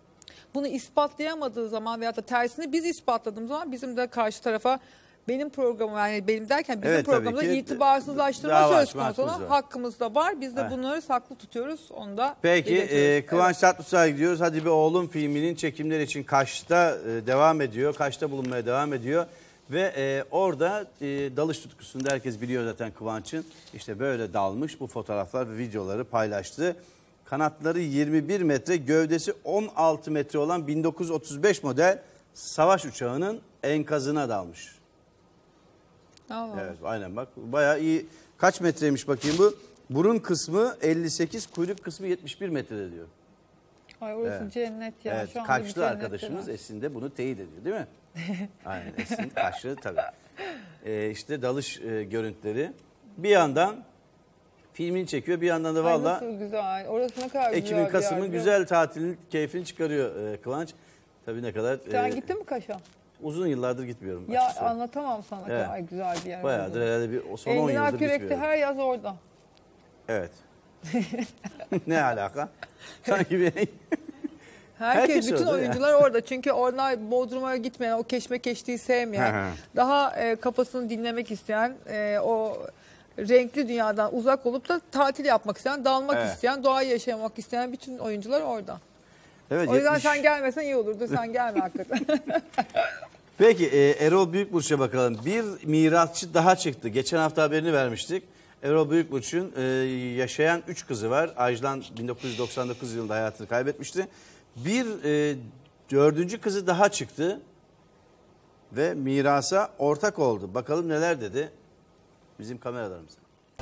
bunu ispatlayamadığı zaman veyahut da tersini biz ispatladığımız zaman bizim de karşı tarafa benim programım, yani benim derken bizim programımızda itibarsızlaştırma söz konusu olan hakkımız da var. Biz de bunları saklı tutuyoruz. Onu da peki Kıvanç Tatlıses'e gidiyoruz. Hadi bir oğlum filminin çekimleri için Kaş'ta devam ediyor. Kaş'ta bulunmaya devam ediyor. Ve orada dalış tutkusunda herkes biliyor zaten Kıvanç'ın. İşte böyle dalmış, bu fotoğraflar ve videoları paylaştı. Kanatları 21 metre, gövdesi 16 metre olan 1935 model savaş uçağının enkazına dalmış. Evet, aynen bak bayağı iyi. Kaç metreymiş bakayım bu? Burun kısmı 58, kuyruk kısmı 71 metre diyor. Ay orası cennet ya. Evet, şu Kaşlı arkadaşımız Esin de bunu teyit ediyor değil mi? Aynen, Esin Kaşlı tabii. İşte dalış görüntüleri. Bir yandan filmini çekiyor, bir yandan da valla nasıl güzel. Orası ne kadar güzel. Ekim'in Kasım'ın güzel tatilinin keyfini çıkarıyor Kıvanç. Tabii ne kadar. Sen gittin mi Kaş'a? Uzun yıllardır gitmiyorum. Ya açıkçası. Anlatamam sana kadar güzel bir yer. Bayağıdır herhalde bir son 10 yıldır Enginar Kürek'te gitmiyorum. her yaz orada. Evet. Ne alaka? Sanki bir... Herkes bütün orada oyuncular orada. Çünkü onlar Bodrum'a gitmeyen, o keşmekeşliği sevmeyen, daha kafasını dinlemek isteyen, o renkli dünyadan uzak olup da tatil yapmak isteyen, dalmak isteyen, doğayı yaşamak isteyen bütün oyuncular orada. Evet, o yüzden sen gelmesen iyi olurdu. Sen gelme hakikaten. Peki Erol Büyükburç'a bakalım. Bir mirasçı daha çıktı. Geçen hafta haberini vermiştik. Erol Büyükburç'un yaşayan 3 kızı var. Ajlan 1999 yılında hayatını kaybetmişti. Bir 4. kızı daha çıktı ve mirasa ortak oldu. Bakalım neler dedi bizim kameralarımız.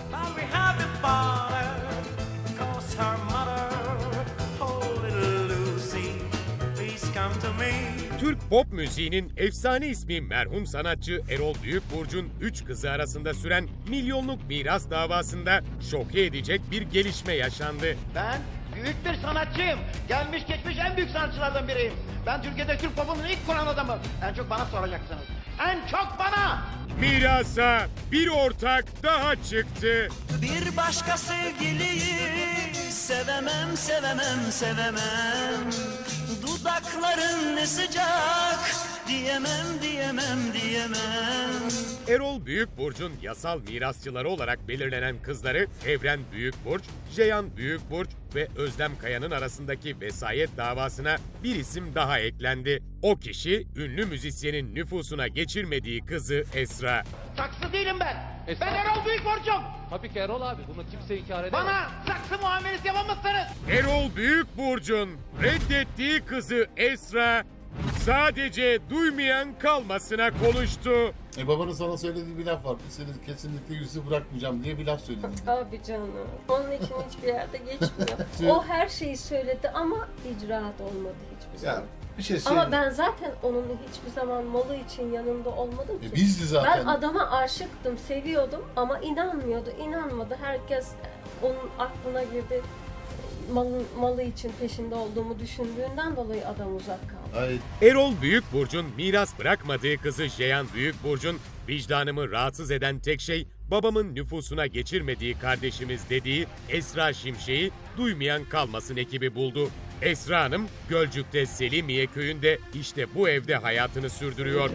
Türk pop müziğinin efsane ismi merhum sanatçı Erol Büyükburç'un 3 kızı arasında süren milyonluk miras davasında şoke edecek bir gelişme yaşandı. Ben büyük bir sanatçıyım. Gelmiş geçmiş en büyük sanatçılardan biriyim. Ben Türkiye'de Türk popunun ilk kuran adamı. En çok bana soracaksınız. En çok bana! Mirasa bir ortak daha çıktı. Bir başka sevgiliyi sevemem, sevemem, sevemem. Dudakların ne sıcak, diyemem, diyemem, diyemem. Erol Büyükburç'un yasal mirasçıları olarak belirlenen kızları Evren Büyükburç, Ceyhan Büyükburç ve Özlem Kaya'nın arasındaki vesayet davasına bir isim daha eklendi. O kişi ünlü müzisyenin nüfusuna geçirmediği kızı Esra. Saksı değilim ben. Ben Erol Büyükburç'um. Tabii ki Erol abi, bunu kimse inkar edemez. Bana saksı muamelesi yapamazsınız. Erol Büyükburç'un reddettiği kızı Esra sadece duymayan kalmasına konuştu. Babanın sana söylediği bir laf var. Seni kesinlikle yüzü bırakmayacağım diye bir laf söyledi. Abi canım. Onun için hiçbir yerde geçmiyor. O her şeyi söyledi ama icraat olmadı hiçbir zaman. Bir şey ama ben zaten onun hiçbir zaman malı için yanında olmadım ki. Bizdi zaten. Ben adama aşıktım, seviyordum ama inanmıyordu, inanmadı. Herkes onun aklına girdi. Malı için peşinde olduğumu düşündüğünden dolayı adam uzak kaldı. Ay. Erol Büyükburç'un miras bırakmadığı kızı Ceyhan Büyükburç'un vicdanımı rahatsız eden tek şey babamın nüfusuna geçirmediği kardeşimiz dediği Esra Şimşek'i duymayan kalmasın ekibi buldu. Esra Hanım Gölcük'te Selimiye köyünde işte bu evde hayatını sürdürüyor.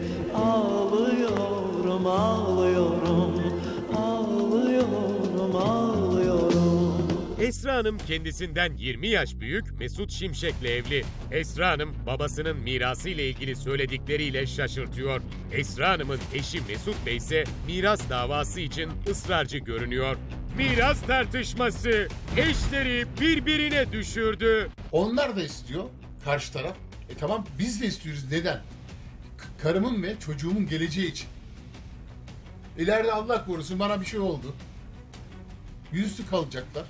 Ağlıyorum, ağlıyorum, ağlıyorum, ağlıyorum. Esra Hanım kendisinden 20 yaş büyük Mesut Şimşek'le evli. Esra Hanım babasının mirası ile ilgili söyledikleriyle şaşırtıyor. Esra Hanım'ın eşi Mesut Bey ise miras davası için ısrarcı görünüyor. Miras tartışması eşleri birbirine düşürdü. Onlar da istiyor karşı taraf. Tamam biz de istiyoruz. Neden? Karımın ve çocuğumun geleceği için. İleride Allah korusun bana bir şey oldu. Yüzüstü kalacaklar.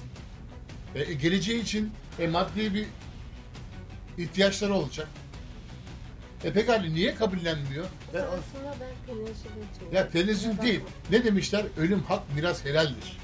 Geleceği için maddi bir ihtiyaçları olacak. Pekala niye kabullenmiyor? Aslında ben tenezzül ediyorum. Ya tenezzül değil. Ne demişler? Ölüm hak, miras helaldir.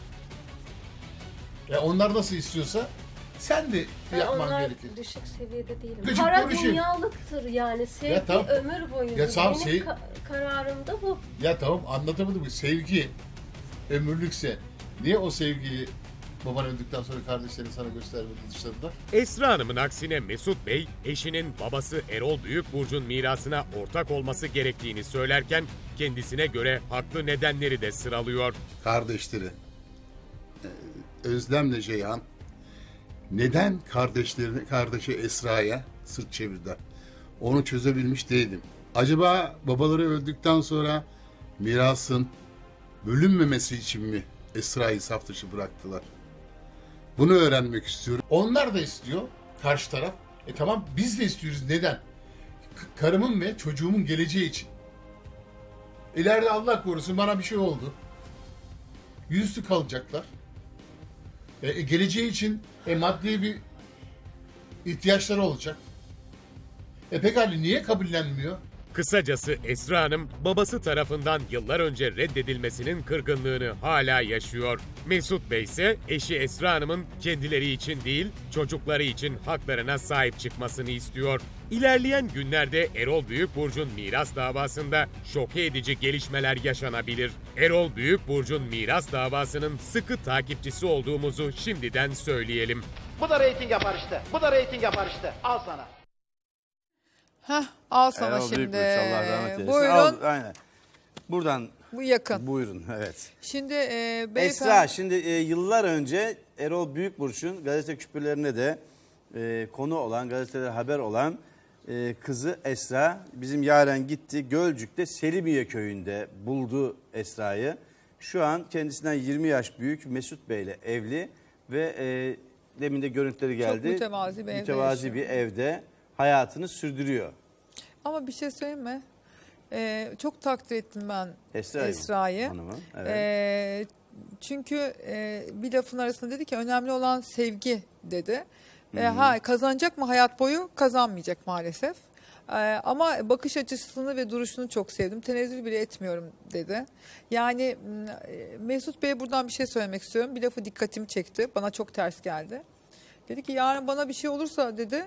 Onlar nasıl istiyorsa sen de yapman gerekir. Onlar düşük seviyede değilim. Küçük Para konuşayım. dünyalıktır yani. Sevgi tamam. ömür boyu. Ya tamam, Benim kararım da bu. Ya tamam anlatamadım mı? Sevgi ömürlükse niye o sevgiyi Baban öldükten sonra kardeşlerini sana göstermedi, dışladılar. Esra Hanım'ın aksine Mesut Bey, eşinin babası Erol Büyükburç'un mirasına ortak olması gerektiğini söylerken kendisine göre haklı nedenleri de sıralıyor. Kardeşleri Özlem'le Ceyhan neden kardeşi Esra'ya sırt çevirdiler? Onu çözebilmiş değilim. Acaba babaları öldükten sonra mirasın bölünmemesi için mi Esra'yı saf dışı bıraktılar? Bunu öğrenmek istiyorum. Onlar da istiyor, karşı taraf. Tamam, biz de istiyoruz. Neden? Karımın ve çocuğumun geleceği için. İleride Allah korusun bana bir şey oldu. Yüzüstü kalacaklar. Geleceği için maddi bir ihtiyaçları olacak. Pekala niye kabullenmiyor? Kısacası Esra Hanım, babası tarafından yıllar önce reddedilmesinin kırgınlığını hala yaşıyor. Mesut Bey ise eşi Esra Hanım'ın kendileri için değil, çocukları için haklarına sahip çıkmasını istiyor. İlerleyen günlerde Erol Büyükburç'un miras davasında şoke edici gelişmeler yaşanabilir. Erol Büyükburç'un miras davasının sıkı takipçisi olduğumuzu şimdiden söyleyelim. Bu da reyting yapar işte. Bu da reyting yapar işte. Al sana. Al sana Erol şimdi. Büyükburç, Allah rahmet eylesin. Buyurun. Aynen. Buradan. Bu yakın. Buyurun, evet. Şimdi beyefendi... Esra, şimdi yıllar önce Erol Büyükburç'un gazete küpürlerine de konu olan, gazetelere haber olan kızı Esra, bizim Yaren gitti. Gölcük'te Selimiye köyünde buldu Esra'yı. Şu an kendisinden 20 yaş büyük Mesut Bey'le evli ve demin de görüntüleri geldi. Çok mütevazi bir evde Mütevazi bir evde hayatını sürdürüyor. Ama bir şey söyleyeyim mi? Çok takdir ettim ben Esra'yı. Evet. Çünkü bir lafın arasında dedi ki önemli olan sevgi dedi. Kazanacak mı hayat boyu? Kazanmayacak maalesef. Ama bakış açısını ve duruşunu çok sevdim. Tenezzül bile etmiyorum dedi. Yani Mesut Bey'e buradan bir şey söylemek istiyorum. Bir lafı dikkatimi çekti. Bana çok ters geldi. Dedi ki yarın bana bir şey olursa dedi,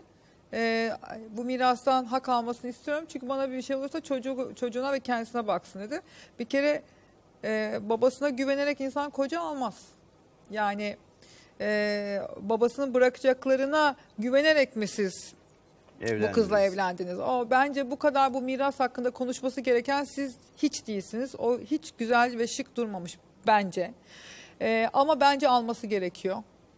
bu mirastan hak almasını istiyorum. Çünkü bana bir şey olursa çocuğuna ve kendisine baksın dedi. Bir kere babasına güvenerek insan koca almaz. Yani babasının bırakacaklarına güvenerek mi siz bu kızla evlendiniz? Bence bu kadar bu miras hakkında konuşması gereken siz hiç değilsiniz. O hiç güzel ve şık durmamış bence. Ama bence alması gerekiyor.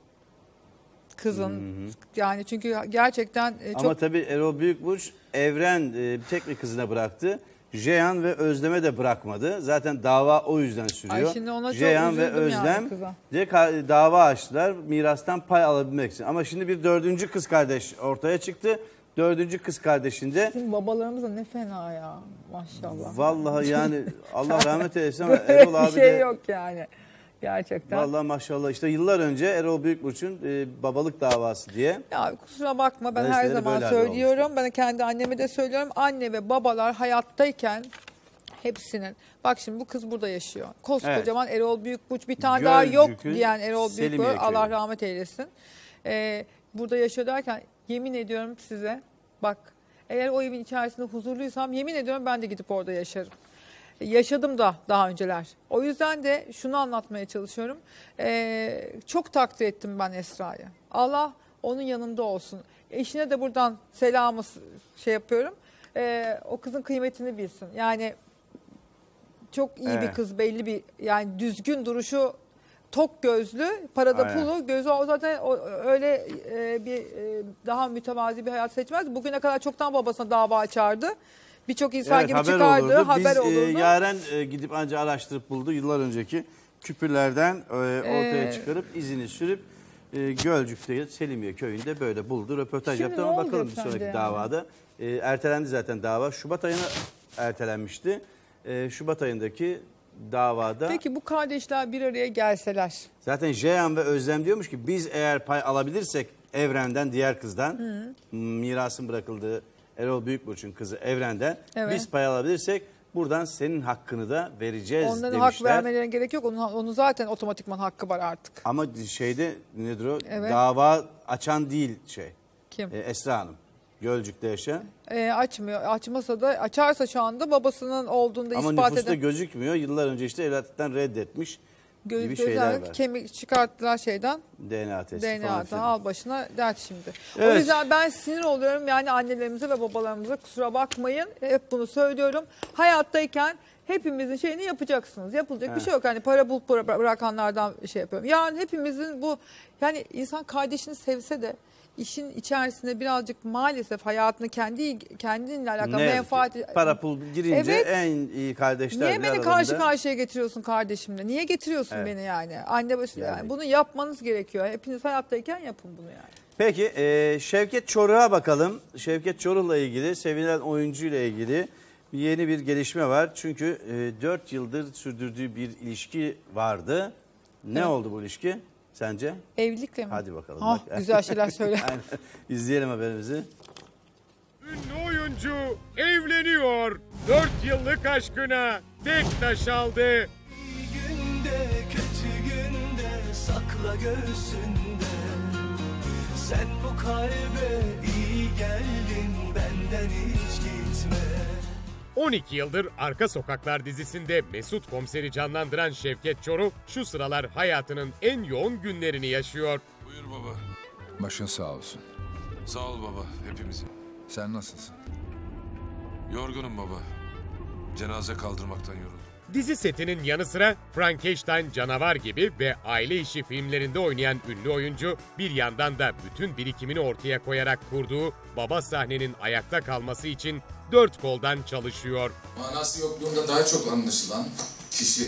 Kızın yani çünkü gerçekten çok... Ama tabii Erol Büyükburç Evren tek bir kızına bıraktı. Ceyhan ve Özlem'e de bırakmadı. Zaten dava o yüzden sürüyor. Şimdi ona Ceyhan ve Özlem de dava açtılar mirastan pay alabilmek için. Ama şimdi bir dördüncü kız kardeş ortaya çıktı. Dördüncü kız kardeşinde... Bizim babalarımız da ne fena ya maşallah. Vallahi yani Allah rahmet eylesin ama Erol abi bir şey yok yani. Gerçekten. Vallahi maşallah işte yıllar önce Erol Büyükburç'un babalık davası diye. Ya kusura bakma ben her zaman söylüyorum. Ben kendi anneme de söylüyorum. Anne ve babalar hayattayken hepsinin. Bak şimdi bu kız burada yaşıyor. Koskocaman evet. Erol Büyükburç bir tane daha yok diyen Erol Büyükburç Allah rahmet eylesin. Burada yaşıyor derken yemin ediyorum size bak eğer o evin içerisinde huzurluysam yemin ediyorum ben de gidip orada yaşarım. Yaşadım da daha önceler. O yüzden de şunu anlatmaya çalışıyorum. Çok takdir ettim ben Esra'yı. Allah onun yanında olsun. Eşine de buradan selamı yapıyorum. O kızın kıymetini bilsin. Yani çok iyi bir kız belli bir yani düzgün duruşu tok gözlü, parada pulu, gözü o zaten öyle bir daha mütevazi bir hayat seçmez. Bugüne kadar çoktan babasına dava açardı. Birçok insan gibi çıkardı, haber olurdu. Yaren gidip anca araştırıp buldu. Yıllar önceki küpürlerden ortaya çıkarıp izini sürüp Gölcük'te Selimiye köyünde böyle buldu. Röportaj yaptı ama bakalım bir sonraki davada. Ertelendi zaten dava. Şubat ayına ertelenmişti. Şubat ayındaki davada... Peki bu kardeşler bir araya gelseler? Zaten Ceyhan ve Özlem diyormuş ki biz eğer pay alabilirsek Evren'den diğer kızdan mirasın bırakıldığı Erol Büyükburç'un kızı Evren'den biz pay alabilirsek buradan senin hakkını da vereceğiz onların demişler. Hak vermelerine gerek yok. Onun zaten otomatikman hakkı var artık. Ama şeyde nedir o? Dava açan değil şey. Kim? Esra Hanım. Gölcük'te yaşayan. Açmıyor. Açmasa da açarsa şu anda babasının olduğunda ama ispat eden. Ama nüfusta gözükmüyor. Yıllar önce işte evlatlıktan reddetmiş. gibi şeyler var. Kemik çıkarttılar şeyden. DNA testi falan. DNA'dan al başına dert şimdi. Evet. O yüzden ben sinir oluyorum yani annelerimize ve babalarımıza, kusura bakmayın. Hep bunu söylüyorum. Hayattayken hepimizin şeyini yapacaksınız. Yapılacak bir şey yok. Hani para bulup bırakanlardan şey yapıyorum. Yani hepimizin bu, yani insan kardeşini sevse de işin içerisinde birazcık maalesef hayatını kendinle alakalı menfaat... Para pul girince en iyi kardeşler niye beni karşı karşıya getiriyorsun kardeşimle? Niye getiriyorsun beni yani? Anne başı yani. Bunu yapmanız gerekiyor. Hepiniz hayattayken yapın bunu yani. Peki Şevket Çoruh'a bakalım. Şevket Çoruh'la ilgili, sevilen oyuncuyla ilgili yeni bir gelişme var. Çünkü 4 yıldır sürdürdüğü bir ilişki vardı. Ne oldu bu ilişki sence? Evlilikle mi? Hadi bakalım. Bak. Güzel şeyler söyle. İzleyelim haberimizi. Ünlü oyuncu evleniyor. 4 yıllık aşkına tek taş aldı. Günde kötü günde sakla göğsünde. Sen bu kalbe iyi geldin, benden hiç gitme. 12 yıldır Arka Sokaklar dizisinde Mesut Komiser'i canlandıran Şevket Çoruh şu sıralar hayatının en yoğun günlerini yaşıyor. Buyur baba. Başın sağ olsun. Sağ ol baba, hepimizin. Sen nasılsın? Yorgunum baba. Cenaze kaldırmaktan yoruldum. Dizi setinin yanı sıra Frankenstein, Canavar gibi ve aile işi filmlerinde oynayan ünlü oyuncu bir yandan da bütün birikimini ortaya koyarak kurduğu baba sahnenin ayakta kalması için 4 koldan çalışıyor. Manası yokluğunda daha çok anlaşılan kişi.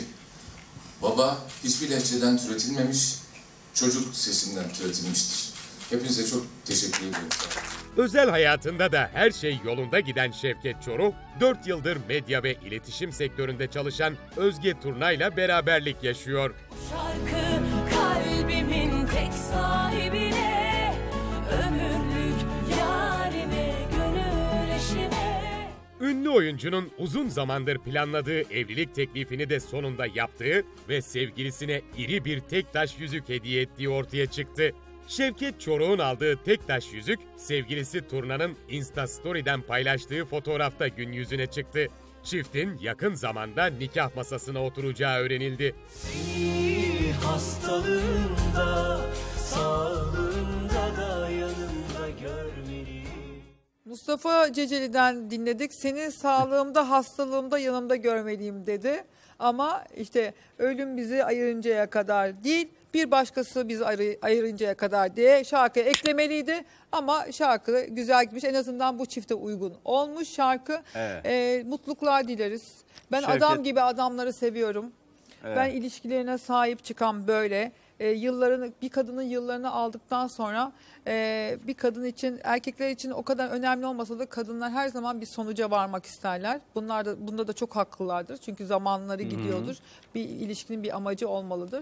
Baba hiçbir lehçeden türetilmemiş, çocuk sesinden türetilmiştir. Hepinize çok teşekkür ediyorum. Özel hayatında da her şey yolunda giden Şevket Çoruh, 4 yıldır medya ve iletişim sektöründe çalışan Özge Turnay'la beraberlik yaşıyor. Şarkı kalbimin tek sahibine, ömürlük yarime, gönül eşime. Ünlü oyuncunun uzun zamandır planladığı evlilik teklifini de sonunda yaptığı ve sevgilisine iri bir tek taş yüzük hediye ettiği ortaya çıktı. Şevket Çoruh'un aldığı tek taş yüzük, sevgilisi Turna'nın Insta Story'den paylaştığı fotoğrafta gün yüzüne çıktı. Çiftin yakın zamanda nikah masasına oturacağı öğrenildi. Seni hastalığında, sağlığında da yanında görmeliyim. Mustafa Ceceli'den dinledik. Seni sağlığımda, hastalığımda yanımda görmeliyim dedi. Ama işte ölüm bizi ayırıncaya kadar değil, bir başkası bizi ayırıncaya kadar diye şarkı eklemeliydi. Ama şarkı güzel gitmiş. En azından bu çifte uygun olmuş şarkı. Evet. Mutluluklar dileriz. Ben Şevket. adam gibi adamları seviyorum. Evet. Ben ilişkilerine sahip çıkan böyle bir kadının yıllarını aldıktan sonra bir kadın için, erkekler için o kadar önemli olmasa da kadınlar her zaman bir sonuca varmak isterler. Bunda da çok haklılardır. Çünkü zamanları gidiyordur. Bir ilişkinin bir amacı olmalıdır.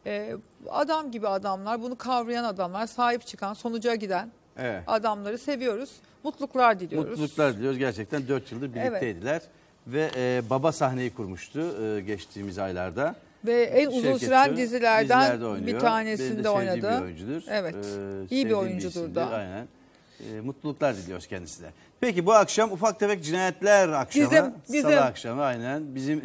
Adam gibi adamlar, bunu kavrayan adamlar, sahip çıkan, sonuca giden adamları seviyoruz. Mutluluklar diliyoruz. Mutluluklar diliyoruz. Gerçekten 4 yıldır birlikteydiler. Ve baba sahneyi kurmuştu geçtiğimiz aylarda. Ve en uzun süren dizilerden bir oynuyor. tanesinde oynadı. Bir oyuncudur. Evet. İyi bir oyuncudur da. Aynen. Mutluluklar diliyoruz kendisine. Peki bu akşam ufak tefek cinayetler akşamı. Salı akşamı aynen. Bizim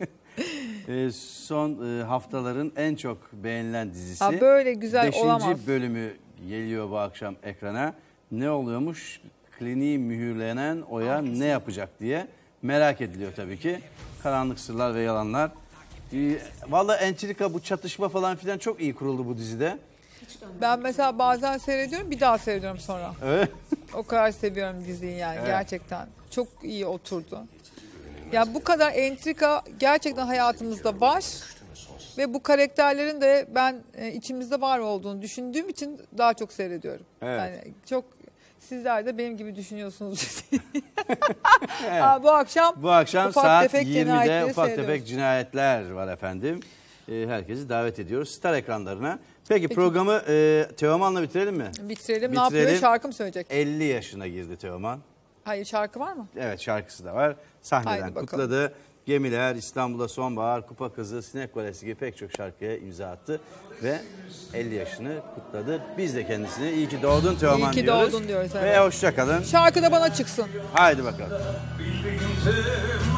son haftaların en çok beğenilen dizisi. Böyle güzel 5. olamaz. bölümü geliyor bu akşam ekrana. Ne oluyormuş? Kliniği mühürlenen Oya ne yapacak diye merak ediliyor tabii ki. Karanlık Sırlar ve Yalanlar. Vallahi entrika, bu çatışma falan filan çok iyi kuruldu bu dizide. Ben mesela bazen seyrediyorum, bir daha seyrediyorum sonra. Evet. O kadar seviyorum diziyi yani gerçekten. Çok iyi oturdu. Ya bu kadar entrika gerçekten hayatımızda var. Ve bu karakterlerin de ben içimizde var olduğunu düşündüğüm için daha çok seyrediyorum. Evet. Yani çok, sizler de benim gibi düşünüyorsunuz. Evet. Bu akşam saat 20'de ufak tefek cinayetler var efendim. Herkesi davet ediyoruz Star ekranlarına. Peki programı Teoman'la bitirelim mi? Bitirelim. Ne yapıyor? Şarkı mı söyleyecek? 50 yaşına girdi Teoman. Hayır, şarkı var mı? Evet, şarkısı da var. Sahneden kutladı. Gemiler, İstanbul'a Sonbahar, Kupa Kızı, Sinek Kulesi gibi pek çok şarkıya imza attı. Ve 50 yaşını kutladı. Biz de kendisine iyi ki doğdun Teoman diyoruz. İyi ki doğdun diyoruz. Ve hoşça kalın. Şarkı da bana çıksın. Haydi bakalım.